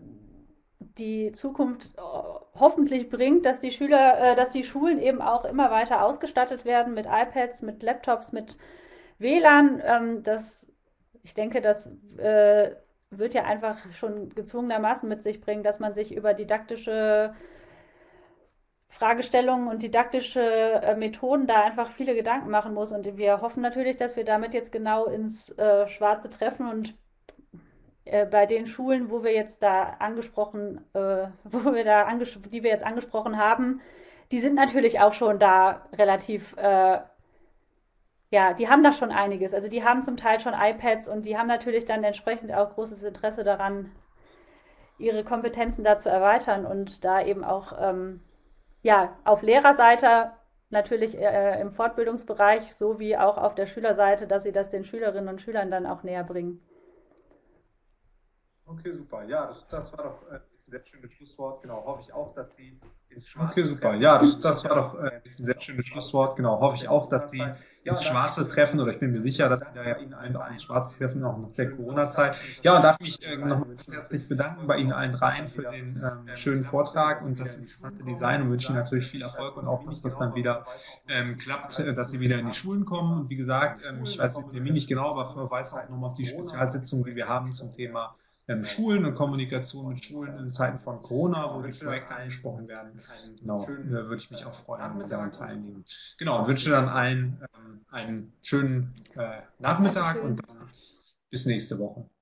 die Zukunft hoffentlich bringt, dass die Schüler, äh, dass die Schulen eben auch immer weiter ausgestattet werden mit iPads, mit Laptops, mit W L A N. Ähm, das, ich denke, das äh, wird ja einfach schon gezwungenermaßen mit sich bringen, dass man sich über didaktische Fragestellungen und didaktische äh, Methoden da einfach viele Gedanken machen muss. Und wir hoffen natürlich, dass wir damit jetzt genau ins äh, Schwarze treffen und äh, bei den Schulen, wo wir jetzt da angesprochen, äh, wo wir da anges die wir jetzt angesprochen haben, die sind natürlich auch schon da relativ, äh, ja, die haben da schon einiges. Also die haben zum Teil schon iPads und die haben natürlich dann entsprechend auch großes Interesse daran, ihre Kompetenzen da zu erweitern und da eben auch ähm, ja, auf Lehrerseite natürlich äh, im Fortbildungsbereich sowie auch auf der Schülerseite, dass sie das den Schülerinnen und Schülern dann auch näher bringen. Okay, super. Ja, das, das war doch äh, ein sehr schönes Schlusswort. Genau, hoffe ich auch, dass Sie ins Schwarze Okay, super. Ja, das, das war doch äh, ein sehr schönes Schlusswort. Genau, hoffe ich auch, dass Sie ins Schwarze treffen oder ich bin mir sicher, dass Sie da ja Ihnen allen ins Schwarze treffen, auch nach der Corona-Zeit. Ja, und darf mich äh, noch ganz herzlich bedanken bei Ihnen allen dreien für den ähm, schönen Vortrag und das interessante Design und wünsche Ihnen natürlich viel Erfolg und auch, dass das dann wieder ähm, klappt, äh, dass Sie wieder in die Schulen kommen. Und wie gesagt, ähm, ich weiß den Termin nicht genau, aber verweise auch nochmal auf die Spezialsitzung, die wir haben zum Thema Ähm, Schulen und Kommunikation mit Schulen in Zeiten von Corona, wo die Projekte angesprochen werden. Genau, da würde ich mich auch freuen, wenn wir daran teilnehmen. Genau, und wünsche dann allen ähm, einen schönen äh, Nachmittag und dann bis nächste Woche.